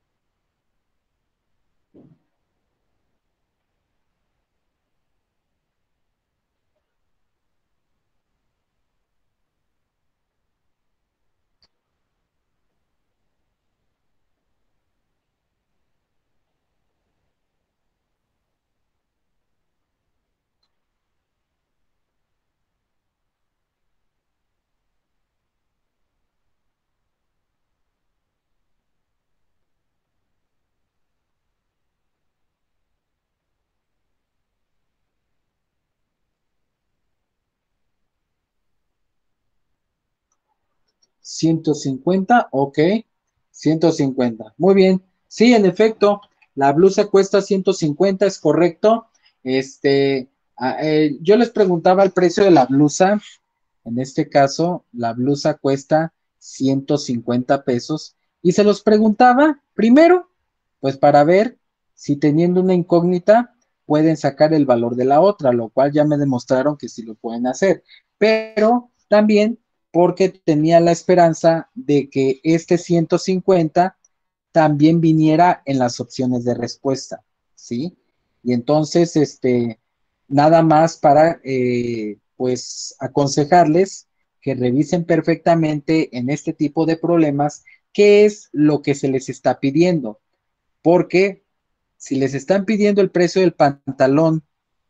Ciento cincuenta, ok. Ciento cincuenta, muy bien. Sí, en efecto, la blusa cuesta ciento cincuenta, es correcto. Este, a- eh, yo les preguntaba el precio de la blusa. En este caso, la blusa cuesta ciento cincuenta pesos. Y se los preguntaba primero, pues para ver si teniendo una incógnita pueden sacar el valor de la otra, lo cual ya me demostraron que sí lo pueden hacer. Pero también porque tenía la esperanza de que este ciento cincuenta también viniera en las opciones de respuesta, ¿sí? Y entonces, este, nada más para, eh, pues, aconsejarles que revisen perfectamente en este tipo de problemas qué es lo que se les está pidiendo, porque si les están pidiendo el precio del pantalón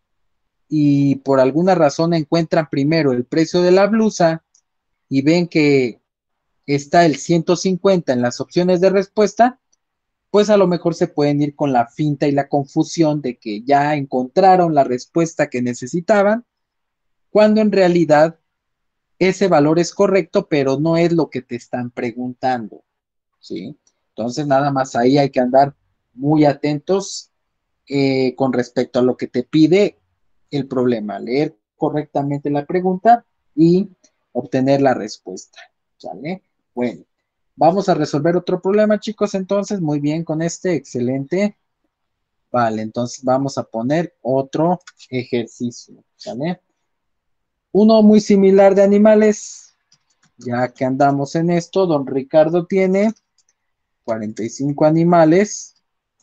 y por alguna razón encuentran primero el precio de la blusa y ven que está el ciento cincuenta en las opciones de respuesta, pues a lo mejor se pueden ir con la finta y la confusión de que ya encontraron la respuesta que necesitaban, cuando en realidad ese valor es correcto, pero no es lo que te están preguntando, ¿sí? Entonces, nada más ahí hay que andar muy atentos eh, con respecto a lo que te pide el problema, leer correctamente la pregunta y obtener la respuesta, ¿sale? Bueno, vamos a resolver otro problema, chicos, entonces, muy bien con este, excelente. Vale, entonces vamos a poner otro ejercicio, ¿sale? Uno muy similar de animales, ya que andamos en esto, don Ricardo tiene cuarenta y cinco animales.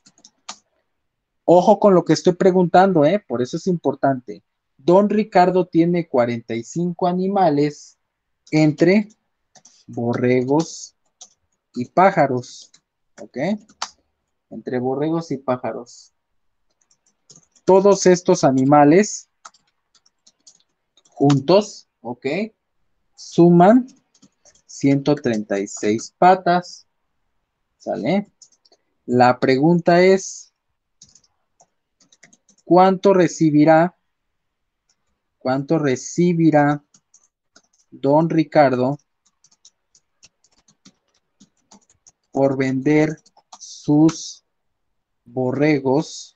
Ojo con lo que estoy preguntando, ¿eh? Por eso es importante. Don Ricardo tiene cuarenta y cinco animales entre borregos y pájaros, ¿ok? Entre borregos y pájaros. Todos estos animales juntos, ¿ok? Suman ciento treinta y seis patas, ¿sale? La pregunta es, ¿cuánto recibirá, cuánto recibirá don Ricardo por vender sus borregos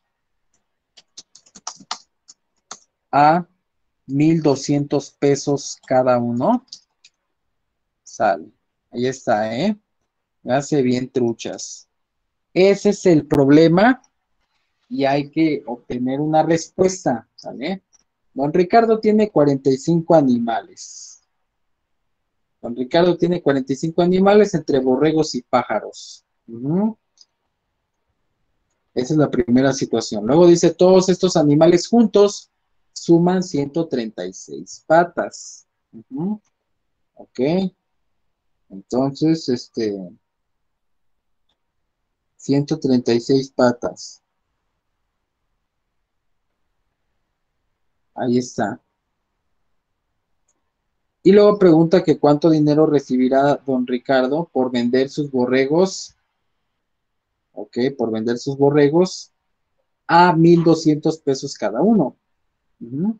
a mil doscientos pesos cada uno? Sale. Ahí está, ¿eh? Hace bien truchas. Ese es el problema y hay que obtener una respuesta, ¿sale? Don Ricardo tiene cuarenta y cinco animales. Don Ricardo tiene cuarenta y cinco animales entre borregos y pájaros. Ujú. Esa es la primera situación. Luego dice, todos estos animales juntos suman ciento treinta y seis patas. Ujú. Ok. Entonces, este, ciento treinta y seis patas. Ahí está. Y luego pregunta que cuánto dinero recibirá don Ricardo por vender sus borregos, ok, por vender sus borregos a mil doscientos pesos cada uno. Ujú.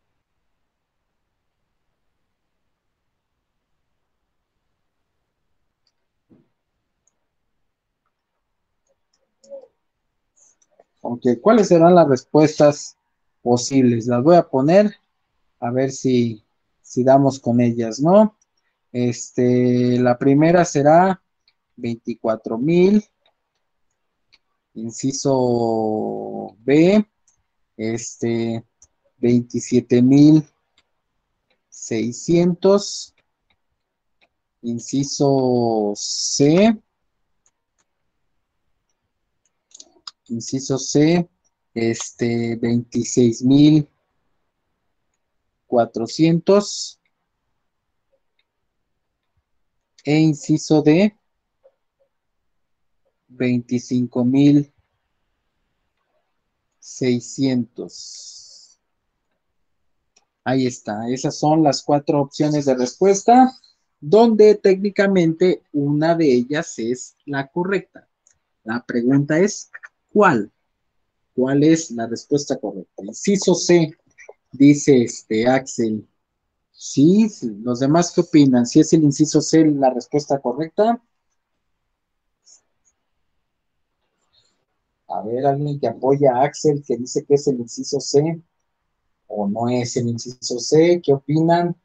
Ok, ¿cuáles serán las respuestas posibles? Las voy a poner a ver si, si damos con ellas, ¿no? Este, la primera será veinticuatro mil, inciso B, este, veintisiete mil seiscientos, inciso C, inciso C, este, veintiséis mil cuatrocientos e inciso D, veinticinco mil seiscientos. Ahí está, esas son las cuatro opciones de respuesta, donde técnicamente una de ellas es la correcta. La pregunta es, ¿cuál? ¿Cuál es la respuesta correcta? Inciso C, dice este Axel. Sí, sí, los demás, ¿qué opinan? Si es el inciso C la respuesta correcta. A ver, alguien que apoya a Axel, que dice que es el inciso C, o no es el inciso C, ¿qué opinan?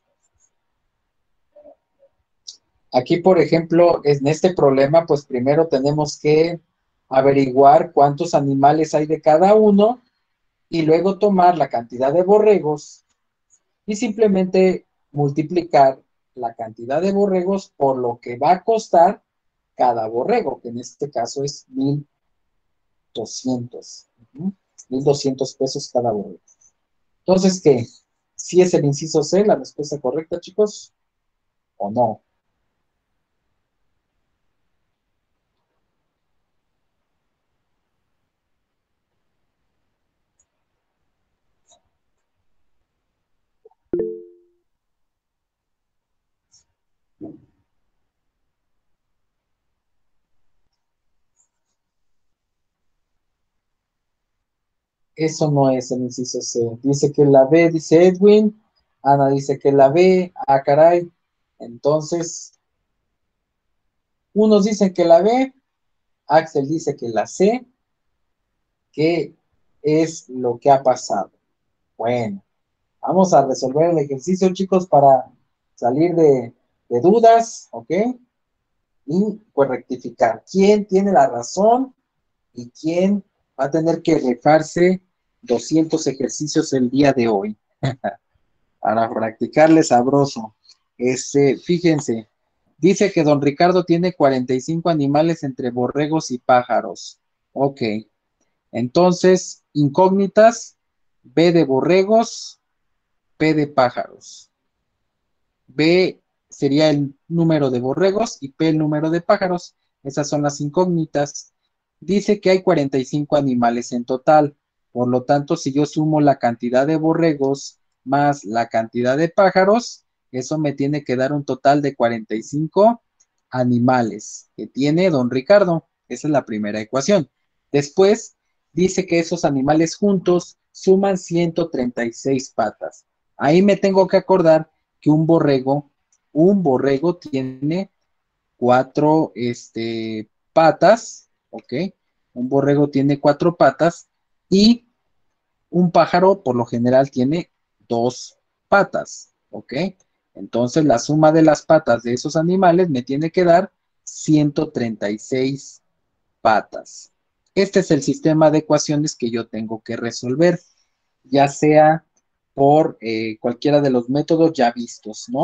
Aquí, por ejemplo, en este problema, pues primero tenemos que averiguar cuántos animales hay de cada uno y luego tomar la cantidad de borregos y simplemente multiplicar la cantidad de borregos por lo que va a costar cada borrego, que en este caso es mil doscientos. Uh-huh. mil doscientos pesos cada borrego. Entonces, ¿qué? ¿Sí es el inciso C la respuesta correcta, chicos? ¿O no? Eso no es el inciso C. Dice que la B, dice Edwin. Ana dice que la B. Ah, caray. Entonces, unos dicen que la B. Axel dice que la C. ¿Qué es lo que ha pasado? Bueno, vamos a resolver el ejercicio, chicos, para salir de, de dudas, ¿ok? Y pues rectificar. ¿Quién tiene la razón y quién va a tener que rifarse doscientos ejercicios el día de hoy? Para practicarle sabroso. Este, fíjense, dice que don Ricardo tiene cuarenta y cinco animales entre borregos y pájaros. Ok, entonces, incógnitas, B de borregos, P de pájaros. B sería el número de borregos y P el número de pájaros. Esas son las incógnitas. Dice que hay cuarenta y cinco animales en total. Por lo tanto, si yo sumo la cantidad de borregos más la cantidad de pájaros, eso me tiene que dar un total de cuarenta y cinco animales que tiene don Ricardo. Esa es la primera ecuación. Después, dice que esos animales juntos suman ciento treinta y seis patas. Ahí me tengo que acordar que un borrego, un borrego tiene cuatro este, patas, ¿ok? Un borrego tiene cuatro patas y un pájaro por lo general tiene dos patas, ¿ok? Entonces la suma de las patas de esos animales me tiene que dar ciento treinta y seis patas. Este es el sistema de ecuaciones que yo tengo que resolver, ya sea por eh, cualquiera de los métodos ya vistos, ¿no?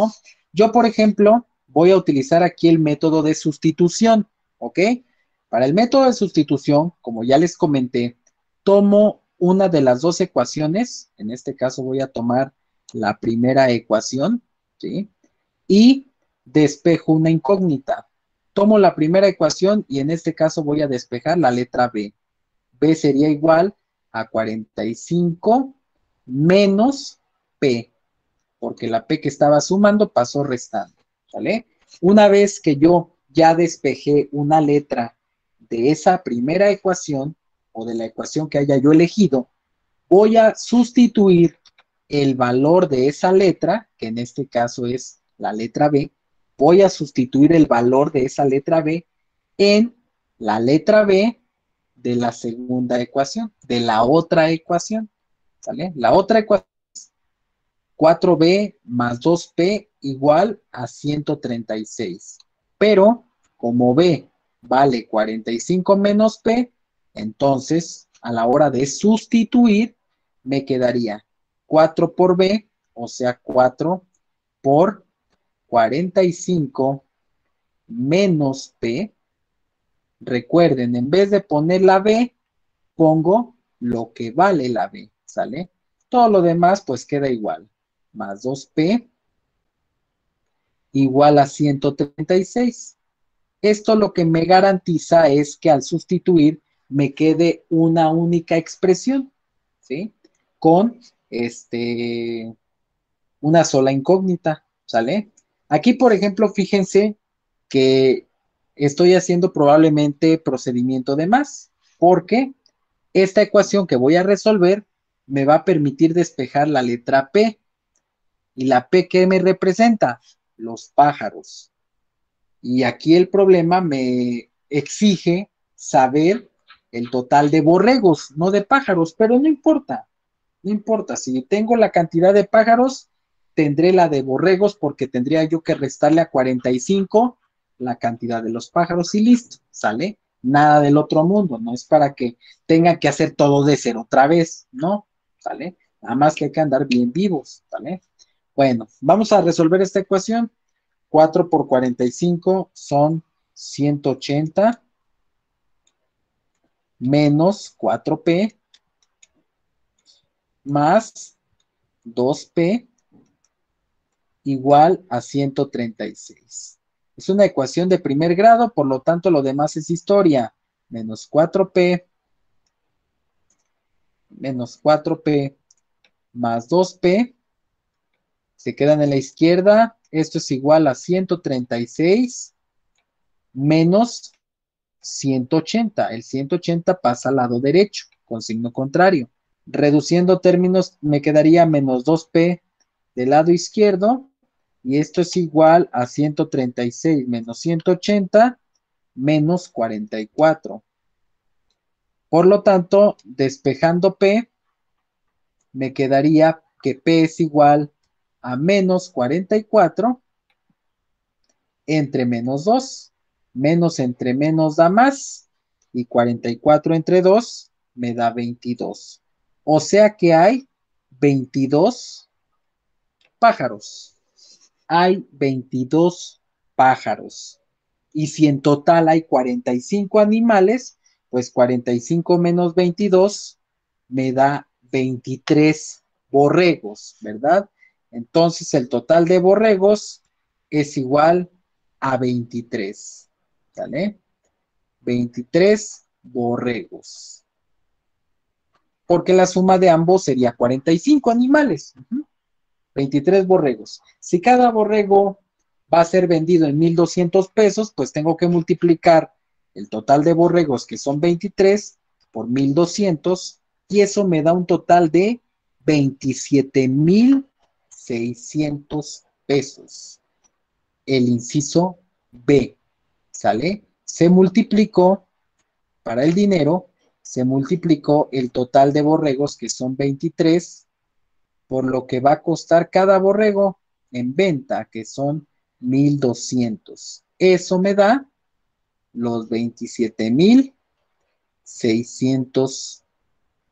Yo, por ejemplo, voy a utilizar aquí el método de sustitución, ¿ok? Para el método de sustitución, como ya les comenté, tomo una de las dos ecuaciones, en este caso voy a tomar la primera ecuación, ¿sí? Y despejo una incógnita. Tomo la primera ecuación y en este caso voy a despejar la letra B. B sería igual a cuarenta y cinco menos P, porque la P que estaba sumando pasó restando, ¿vale? Una vez que yo ya despejé una letra de esa primera ecuación o de la ecuación que haya yo elegido, voy a sustituir el valor de esa letra, que en este caso es la letra B, voy a sustituir el valor de esa letra B en la letra B de la segunda ecuación, de la otra ecuación, ¿sale? La otra ecuación es cuatro B más dos P igual a ciento treinta y seis. Pero como B vale cuarenta y cinco menos P, entonces a la hora de sustituir me quedaría cuatro por B, o sea, cuatro por cuarenta y cinco menos P. Recuerden, en vez de poner la B, pongo lo que vale la B, ¿sale? Todo lo demás pues queda igual. Más dos P igual a ciento treinta y seis. Esto lo que me garantiza es que al sustituir me quede una única expresión, ¿sí? Con este, una sola incógnita, ¿sale? Aquí, por ejemplo, fíjense que estoy haciendo probablemente procedimiento de más, porque esta ecuación que voy a resolver me va a permitir despejar la letra P. ¿Y la P qué me representa? Los pájaros. Y aquí el problema me exige saber el total de borregos, no de pájaros, pero no importa, no importa. Si tengo la cantidad de pájaros, tendré la de borregos porque tendría yo que restarle a cuarenta y cinco la cantidad de los pájaros y listo, ¿sale? Nada del otro mundo, no es para que tengan que hacer todo de cero otra vez, ¿no? ¿Sale? Nada más que hay que andar bien vivos, ¿sale? Bueno, vamos a resolver esta ecuación. Cuatro por cuarenta y cinco son ciento ochenta menos cuatro P más dos P igual a ciento treinta y seis. Es una ecuación de primer grado, por lo tanto lo demás es historia. Menos cuatro P menos cuatro P más dos P se quedan en la izquierda. Esto es igual a ciento treinta y seis menos ciento ochenta. El ciento ochenta pasa al lado derecho con signo contrario. Reduciendo términos me quedaría menos dos P del lado izquierdo y esto es igual a ciento treinta y seis menos ciento ochenta menos cuarenta y cuatro. Por lo tanto, despejando P, me quedaría que P es igual a menos cuarenta y cuatro entre menos dos. Menos entre menos da más y cuarenta y cuatro entre dos me da veintidós. O sea que hay veintidós pájaros. Hay veintidós pájaros. Y si en total hay cuarenta y cinco animales, pues cuarenta y cinco menos veintidós me da veintitrés borregos, ¿verdad? Entonces el total de borregos es igual a veintitrés, ¿sale? veintitrés borregos. Porque la suma de ambos sería cuarenta y cinco animales. Uh-huh. veintitrés borregos. Si cada borrego va a ser vendido en mil doscientos pesos, pues tengo que multiplicar el total de borregos, que son veintitrés, por mil doscientos, y eso me da un total de veintisiete mil seiscientos pesos. El inciso B, ¿sale? Se multiplicó, para el dinero, se multiplicó el total de borregos, que son veintitrés, por lo que va a costar cada borrego en venta, que son mil doscientos. Eso me da los veintisiete mil seiscientos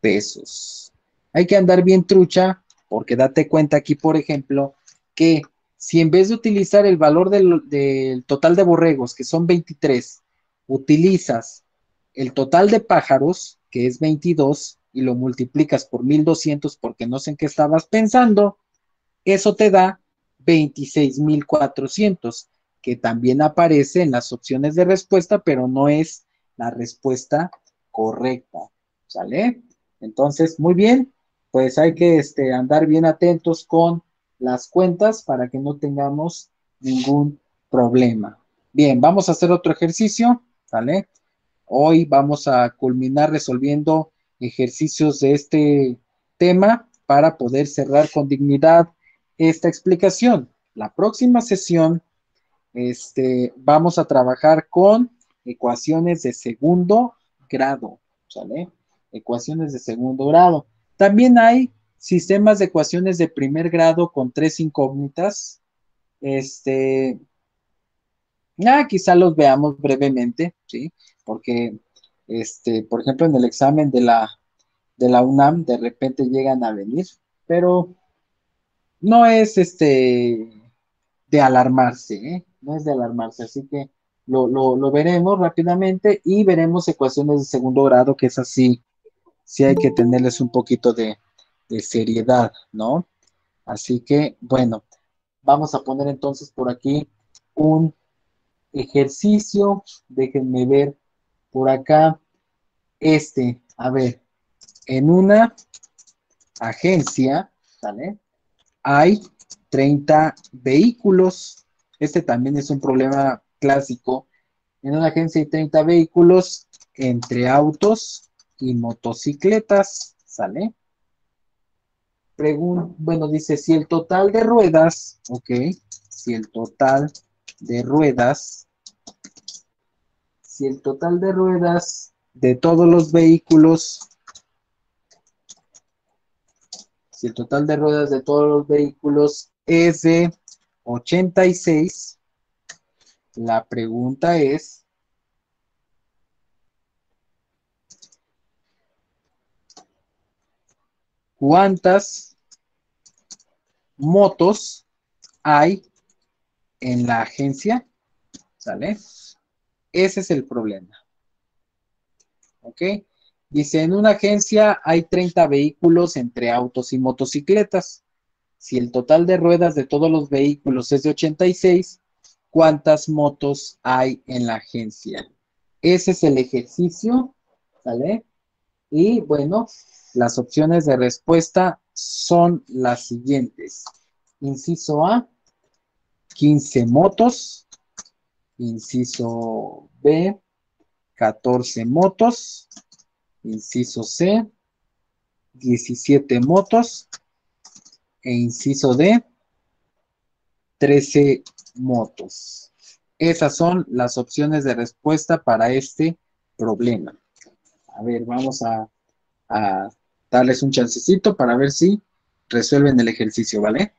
pesos. Hay que andar bien trucha, porque date cuenta aquí, por ejemplo, que Si en vez de utilizar el valor del, del total de borregos, que son veintitrés, utilizas el total de pájaros, que es veintidós, y lo multiplicas por mil doscientos porque no sé en qué estabas pensando, eso te da veintiséis mil cuatrocientos, que también aparece en las opciones de respuesta, pero no es la respuesta correcta. ¿Sale? Entonces, muy bien, pues hay que este, andar bien atentos con las cuentas para que no tengamos ningún problema. Bien, vamos a hacer otro ejercicio, ¿sale? Hoy vamos a culminar resolviendo ejercicios de este tema para poder cerrar con dignidad esta explicación. La próxima sesión, este, vamos a trabajar con ecuaciones de segundo grado, ¿sale? Ecuaciones de segundo grado. También hay sistemas de ecuaciones de primer grado con tres incógnitas. Este, ah, quizá los veamos brevemente, ¿sí? Porque, este, por ejemplo, en el examen de la, de la UNAM, de repente llegan a venir, pero no es este de alarmarse, ¿eh? No es de alarmarse, así que lo, lo, lo veremos rápidamente y veremos ecuaciones de segundo grado, que es así, sí hay que tenerles un poquito de, de seriedad, ¿no? Así que, bueno, vamos a poner entonces por aquí un ejercicio, déjenme ver por acá, este, a ver, en una agencia, ¿sale? Hay treinta vehículos. Este también es un problema clásico. En una agencia hay treinta vehículos entre autos y motocicletas, ¿sale? Pregun bueno, dice, si el total de ruedas, ok, si el total de ruedas, si el total de ruedas de todos los vehículos, si el total de ruedas de todos los vehículos es de ochenta y seis, la pregunta es, ¿cuántas motos hay en la agencia? ¿Sale? Ese es el problema. ¿Ok? Dice, en una agencia hay treinta vehículos entre autos y motocicletas. Si el total de ruedas de todos los vehículos es de ochenta y seis, ¿cuántas motos hay en la agencia? Ese es el ejercicio, ¿sale? Y bueno, las opciones de respuesta son las siguientes. Inciso A, quince motos. Inciso B, catorce motos. Inciso C, diecisiete motos. E inciso D, trece motos. Esas son las opciones de respuesta para este problema. A ver, vamos a, a darles un chancecito para ver si resuelven el ejercicio, ¿vale?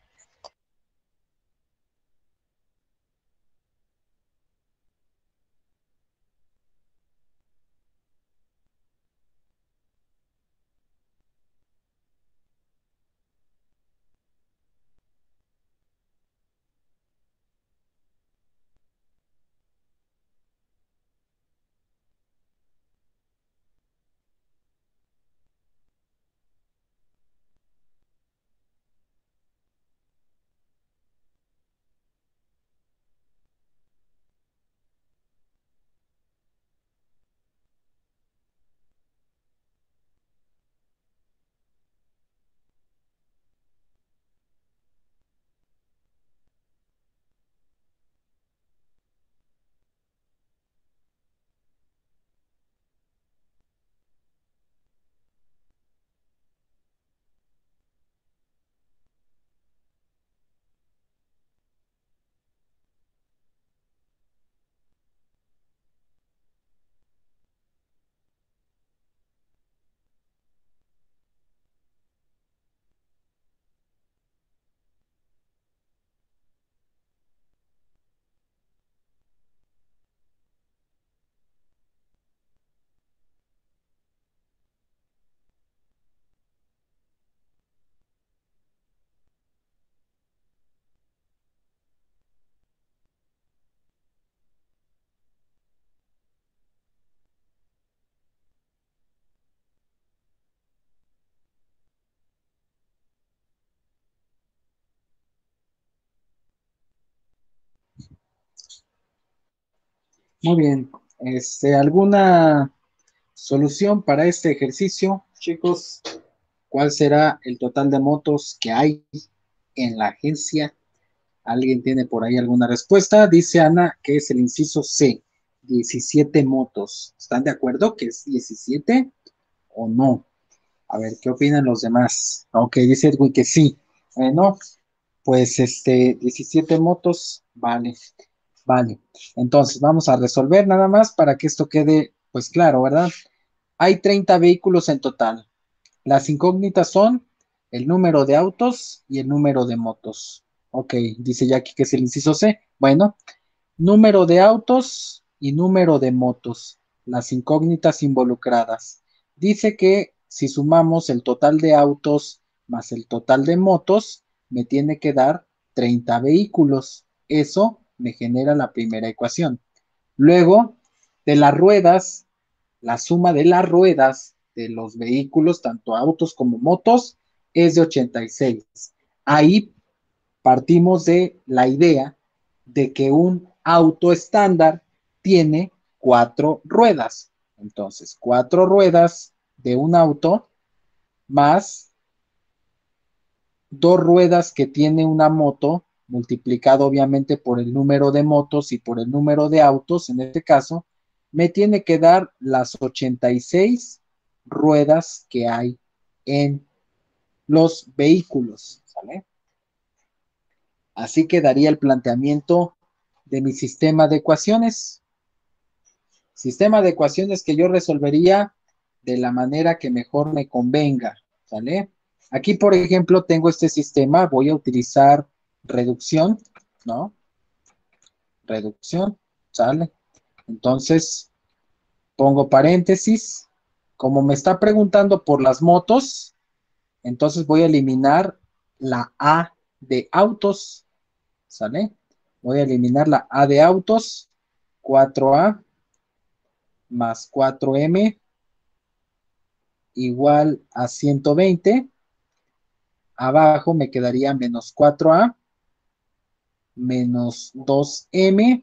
Muy bien. Este, ¿alguna solución para este ejercicio, chicos? ¿Cuál será el total de motos que hay en la agencia? ¿Alguien tiene por ahí alguna respuesta? Dice Ana que es el inciso C, diecisiete motos. ¿Están de acuerdo que es diecisiete o no? A ver, ¿qué opinan los demás? Ok, dice Edwin que sí. Bueno, pues este, diecisiete motos, vale, vale. Entonces, vamos a resolver nada más para que esto quede, pues claro, ¿verdad? Hay treinta vehículos en total. Las incógnitas son el número de autos y el número de motos. Ok, dice Jackie que es el inciso C. Bueno, número de autos y número de motos, las incógnitas involucradas. Dice que si sumamos el total de autos más el total de motos, me tiene que dar treinta vehículos. Eso me genera la primera ecuación. Luego, de las ruedas, la suma de las ruedas de los vehículos, tanto autos como motos, es de ochenta y seis. Ahí partimos de la idea de que un auto estándar tiene cuatro ruedas. Entonces, cuatro ruedas de un auto más dos ruedas que tiene una moto, multiplicado obviamente por el número de motos y por el número de autos, en este caso, me tiene que dar las ochenta y seis ruedas que hay en los vehículos, ¿sale? Así quedaría el planteamiento de mi sistema de ecuaciones. Sistema de ecuaciones que yo resolvería de la manera que mejor me convenga, ¿sale? Aquí, por ejemplo, tengo este sistema, voy a utilizar reducción, ¿no? Reducción, ¿sale? Entonces, pongo paréntesis. Como me está preguntando por las motos, entonces voy a eliminar la A de autos, ¿sale? Voy a eliminar la A de autos, cuatro A más cuatro M igual a ciento veinte. Abajo me quedaría menos cuatro A menos dos M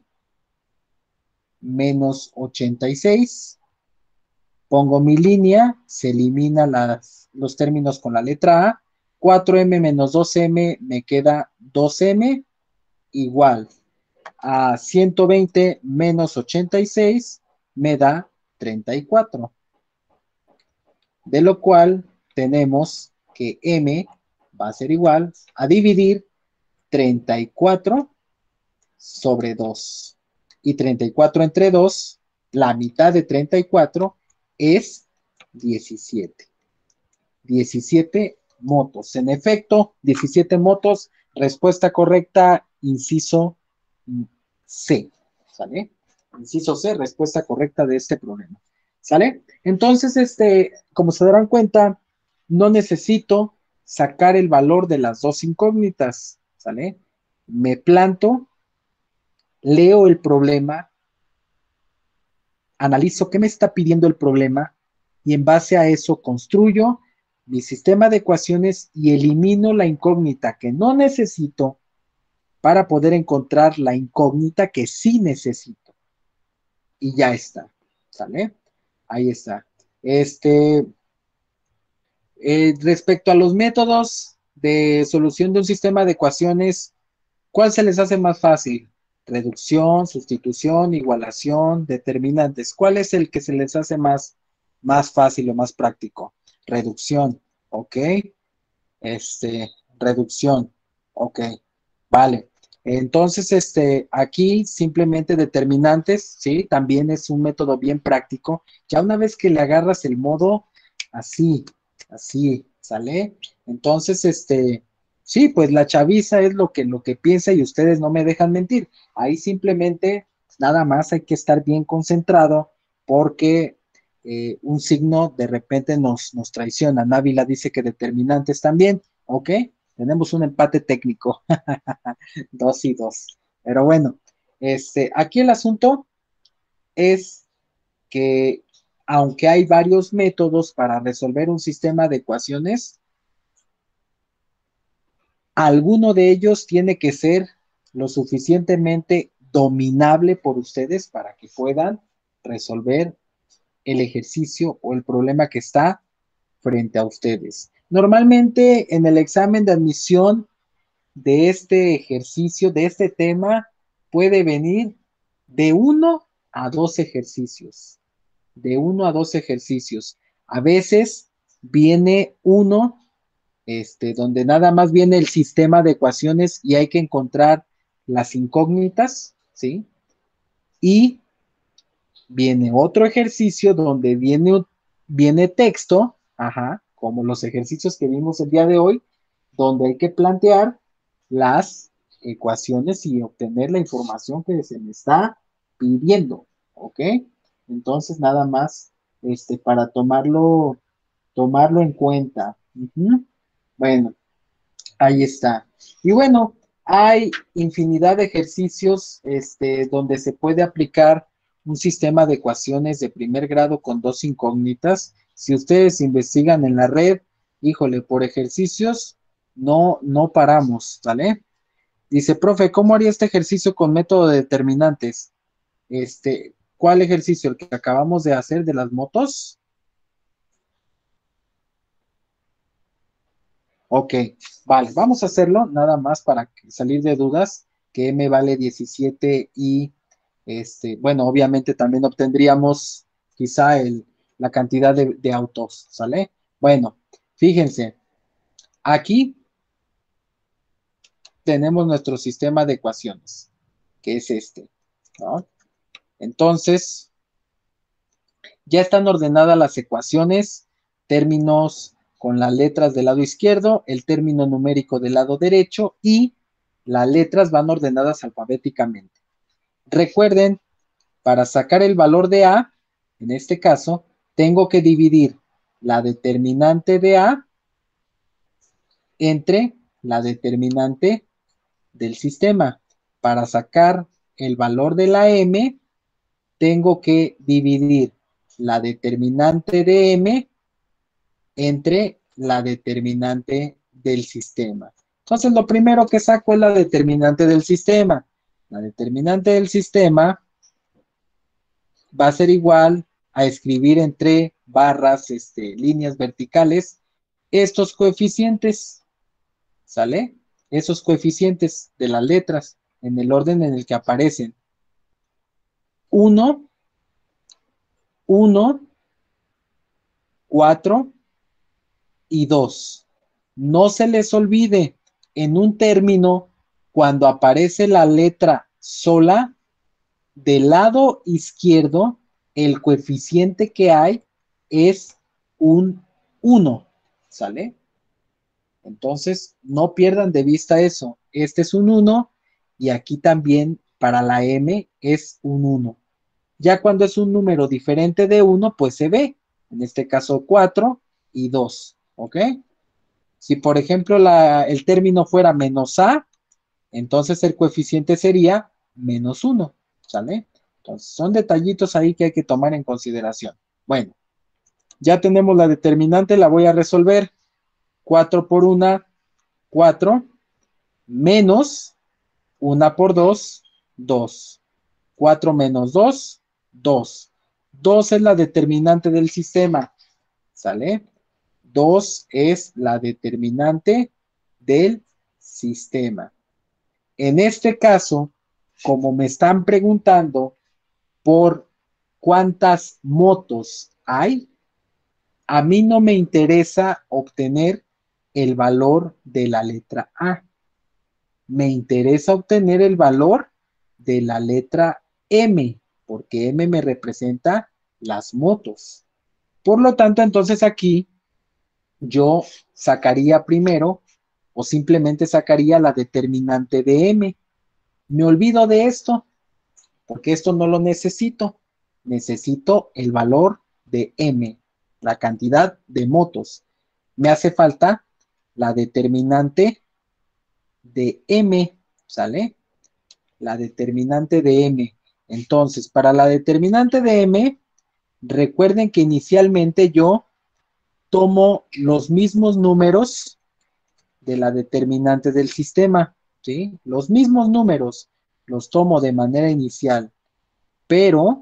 menos ochenta y seis. Pongo mi línea, se elimina las, los términos con la letra A. cuatro M menos dos M me queda dos M igual a ciento veinte menos ochenta y seis me da treinta y cuatro. De lo cual tenemos que M va a ser igual a dividir treinta y cuatro sobre dos. Y treinta y cuatro entre dos, la mitad de treinta y cuatro es diecisiete. diecisiete motos. En efecto, diecisiete motos. Respuesta correcta, inciso C. ¿Sale? Inciso C, respuesta correcta de este problema. ¿Sale? Entonces, este, como se darán cuenta, no necesito sacar el valor de las dos incógnitas. ¿Sale? Me planto, leo el problema, analizo qué me está pidiendo el problema y en base a eso construyo mi sistema de ecuaciones y elimino la incógnita que no necesito para poder encontrar la incógnita que sí necesito. Y ya está, ¿sale? Ahí está. Este, eh, respecto a los métodos de solución de un sistema de ecuaciones, ¿cuál se les hace más fácil? Reducción, sustitución, igualación, determinantes. ¿Cuál es el que se les hace más, más fácil o más práctico? Reducción, ¿ok? Este, reducción, ¿ok? Vale. Entonces, este, aquí simplemente determinantes, ¿sí? También es un método bien práctico. Ya una vez que le agarras el modo así, así, ¿sale? Entonces, este, sí, pues la chaviza es lo que, lo que piensa y ustedes no me dejan mentir. Ahí simplemente, nada más hay que estar bien concentrado porque eh, un signo de repente nos, nos traiciona. Návila dice que determinantes también, ¿ok? Tenemos un empate técnico, dos y dos. Pero bueno, este, aquí el asunto es que aunque hay varios métodos para resolver un sistema de ecuaciones, alguno de ellos tiene que ser lo suficientemente dominable por ustedes para que puedan resolver el ejercicio o el problema que está frente a ustedes. Normalmente en el examen de admisión de este ejercicio, de este tema, puede venir de uno a dos ejercicios. De uno a dos ejercicios. A veces viene uno, este, donde nada más viene el sistema de ecuaciones y hay que encontrar las incógnitas, ¿sí? Y viene otro ejercicio donde viene, viene texto, ajá, como los ejercicios que vimos el día de hoy, donde hay que plantear las ecuaciones y obtener la información que se me está pidiendo, ¿ok? Entonces, nada más, este, para tomarlo, tomarlo en cuenta. Ujú. Bueno, ahí está. Y bueno, hay infinidad de ejercicios, este, donde se puede aplicar un sistema de ecuaciones de primer grado con dos incógnitas. Si ustedes investigan en la red, híjole, por ejercicios, no, no paramos, ¿vale? Dice, profe, ¿cómo haría este ejercicio con método de determinantes? Este, ¿cuál ejercicio? ¿El que acabamos de hacer de las motos? Ok, vale, vamos a hacerlo nada más para salir de dudas, que M vale diecisiete y, este, bueno, obviamente también obtendríamos quizá el, la cantidad de, de autos, ¿sale? Bueno, fíjense, aquí tenemos nuestro sistema de ecuaciones, que es este, ¿no? Entonces, ya están ordenadas las ecuaciones, términos con las letras del lado izquierdo, el término numérico del lado derecho y las letras van ordenadas alfabéticamente. Recuerden, para sacar el valor de A, en este caso, tengo que dividir la determinante de A entre la determinante del sistema. Para sacar el valor de la M, tengo que dividir la determinante de M entre la determinante del sistema. Entonces, lo primero que saco es la determinante del sistema. La determinante del sistema va a ser igual a escribir entre barras, este, líneas verticales, estos coeficientes, ¿sale? Esos coeficientes de las letras en el orden en el que aparecen. uno, uno, cuatro y dos. No se les olvide, en un término, cuando aparece la letra sola, del lado izquierdo, el coeficiente que hay es un uno, ¿sale? Entonces, no pierdan de vista eso. Este es un uno y aquí también para la M es un uno. Ya cuando es un número diferente de uno, pues se ve. En este caso cuatro y dos, ¿ok? Si por ejemplo la, el término fuera menos A, entonces el coeficiente sería menos uno, ¿sale? Entonces son detallitos ahí que hay que tomar en consideración. Bueno, ya tenemos la determinante, la voy a resolver. cuatro por uno, cuatro, menos uno por dos, dos. cuatro menos dos, dos. dos es la determinante del sistema, ¿sale? dos es la determinante del sistema. En este caso, como me están preguntando por cuántas motos hay, a mí no me interesa obtener el valor de la letra A. Me interesa obtener el valor de la letra M, porque M me representa las motos. Por lo tanto, entonces aquí yo sacaría primero o simplemente sacaría la determinante de M. Me olvido de esto, porque esto no lo necesito. Necesito el valor de M, la cantidad de motos. Me hace falta la determinante de M, ¿sale? La determinante de M. Entonces, para la determinante de M, recuerden que inicialmente yo tomo los mismos números de la determinante del sistema, ¿sí? Los mismos números. los tomo de manera inicial, pero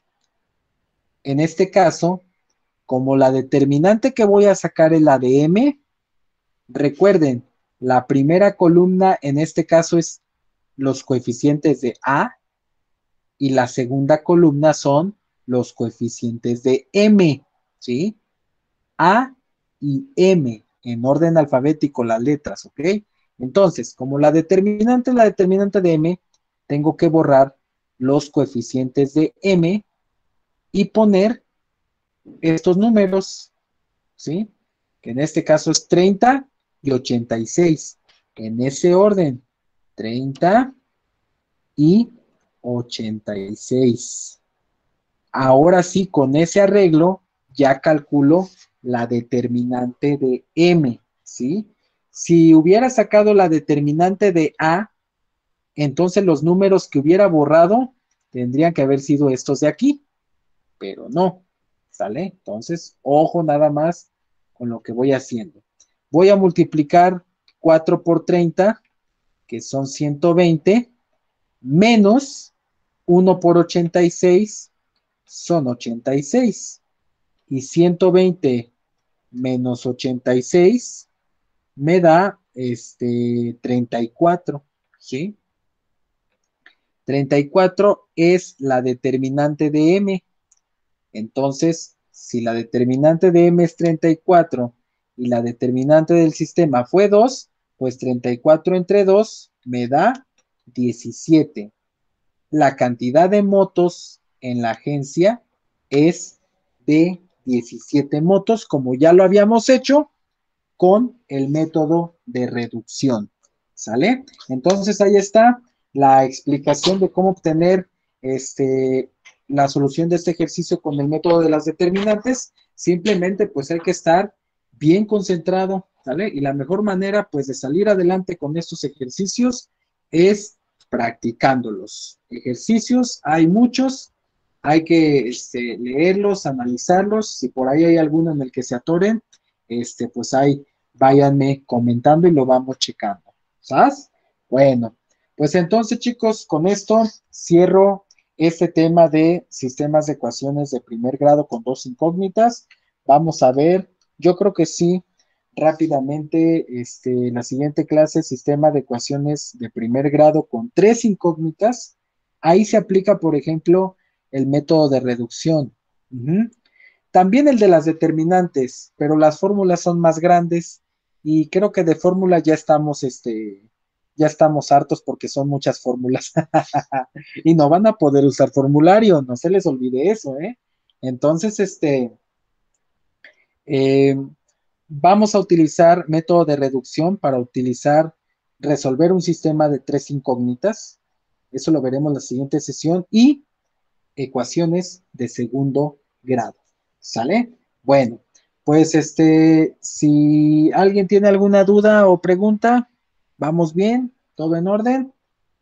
en este caso, como la determinante que voy a sacar es la de M, recuerden, la primera columna en este caso es los coeficientes de A y la segunda columna son los coeficientes de M, ¿sí? A y M en orden alfabético las letras, ¿ok? Entonces, como la determinante es la determinante de M, tengo que borrar los coeficientes de M y poner estos números, ¿sí? Que en este caso es treinta y ochenta y seis. En ese orden, treinta y ochenta y seis. Ahora sí, con ese arreglo, ya calculo la determinante de M, ¿sí? Si hubiera sacado la determinante de A, entonces los números que hubiera borrado tendrían que haber sido estos de aquí, pero no, ¿sale? Entonces, ojo nada más con lo que voy haciendo. Voy a multiplicar cuatro por treinta, que son ciento veinte, menos uno por ochenta y seis, son ochenta y seis. Y ciento veinte menos ochenta y seis me da este treinta y cuatro, ¿sí? treinta y cuatro es la determinante de M. Entonces, si la determinante de M es treinta y cuatro y la determinante del sistema fue dos, pues treinta y cuatro entre dos me da diecisiete. La cantidad de motos en la agencia es de diecisiete motos, como ya lo habíamos hecho con el método de reducción. ¿Sale? Entonces ahí está la explicación de cómo obtener este, la solución de este ejercicio con el método de las determinantes. Simplemente pues hay que estar bien concentrado, ¿sale? Y la mejor manera pues de salir adelante con estos ejercicios es practicándolos. Ejercicios, hay muchos, hay que este, leerlos, analizarlos, si por ahí hay alguno en el que se atoren, este, pues ahí váyanme comentando y lo vamos checando. ¿Sabes? Bueno, pues entonces chicos, con esto cierro este tema de sistemas de ecuaciones de primer grado con dos incógnitas. Vamos a ver, yo creo que sí, rápidamente, este, la siguiente clase, sistema de ecuaciones de primer grado con tres incógnitas. Ahí se aplica, por ejemplo, el método de reducción. Uh-huh. También el de las determinantes, pero las fórmulas son más grandes y creo que de fórmula ya estamos, este, ya estamos hartos porque son muchas fórmulas y no van a poder usar formulario, no se les olvide eso, ¿eh? Entonces, este, eh, vamos a utilizar método de reducción para utilizar, resolver un sistema de tres incógnitas, eso lo veremos en la siguiente sesión, y ecuaciones de segundo grado. ¿Sale? Bueno, pues este, si alguien tiene alguna duda o pregunta, ¿vamos bien? ¿Todo en orden?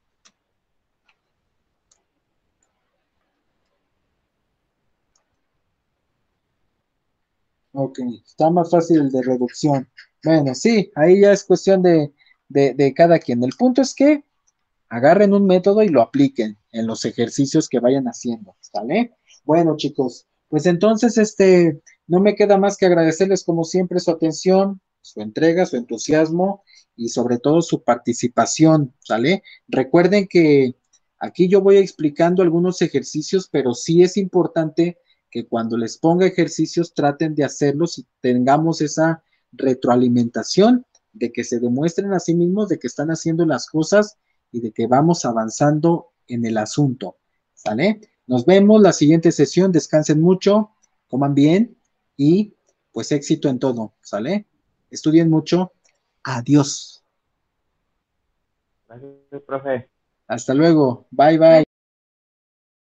Ok, está más fácil el de reducción. Bueno, sí, ahí ya es cuestión de, de, de cada quien. El punto es que agarren un método y lo apliquen en los ejercicios que vayan haciendo, ¿sale? Bueno, chicos, pues entonces, este, no me queda más que agradecerles como siempre su atención, su entrega, su entusiasmo y sobre todo su participación, ¿sale? Recuerden que aquí yo voy explicando algunos ejercicios, pero sí es importante que cuando les ponga ejercicios traten de hacerlos y tengamos esa retroalimentación de que se demuestren a sí mismos de que están haciendo las cosas y de que vamos avanzando en el asunto. ¿Sale? Nos vemos la siguiente sesión. Descansen mucho, coman bien y pues éxito en todo. ¿Sale? Estudien mucho. Adiós. Gracias, profe. Hasta luego. Bye, bye.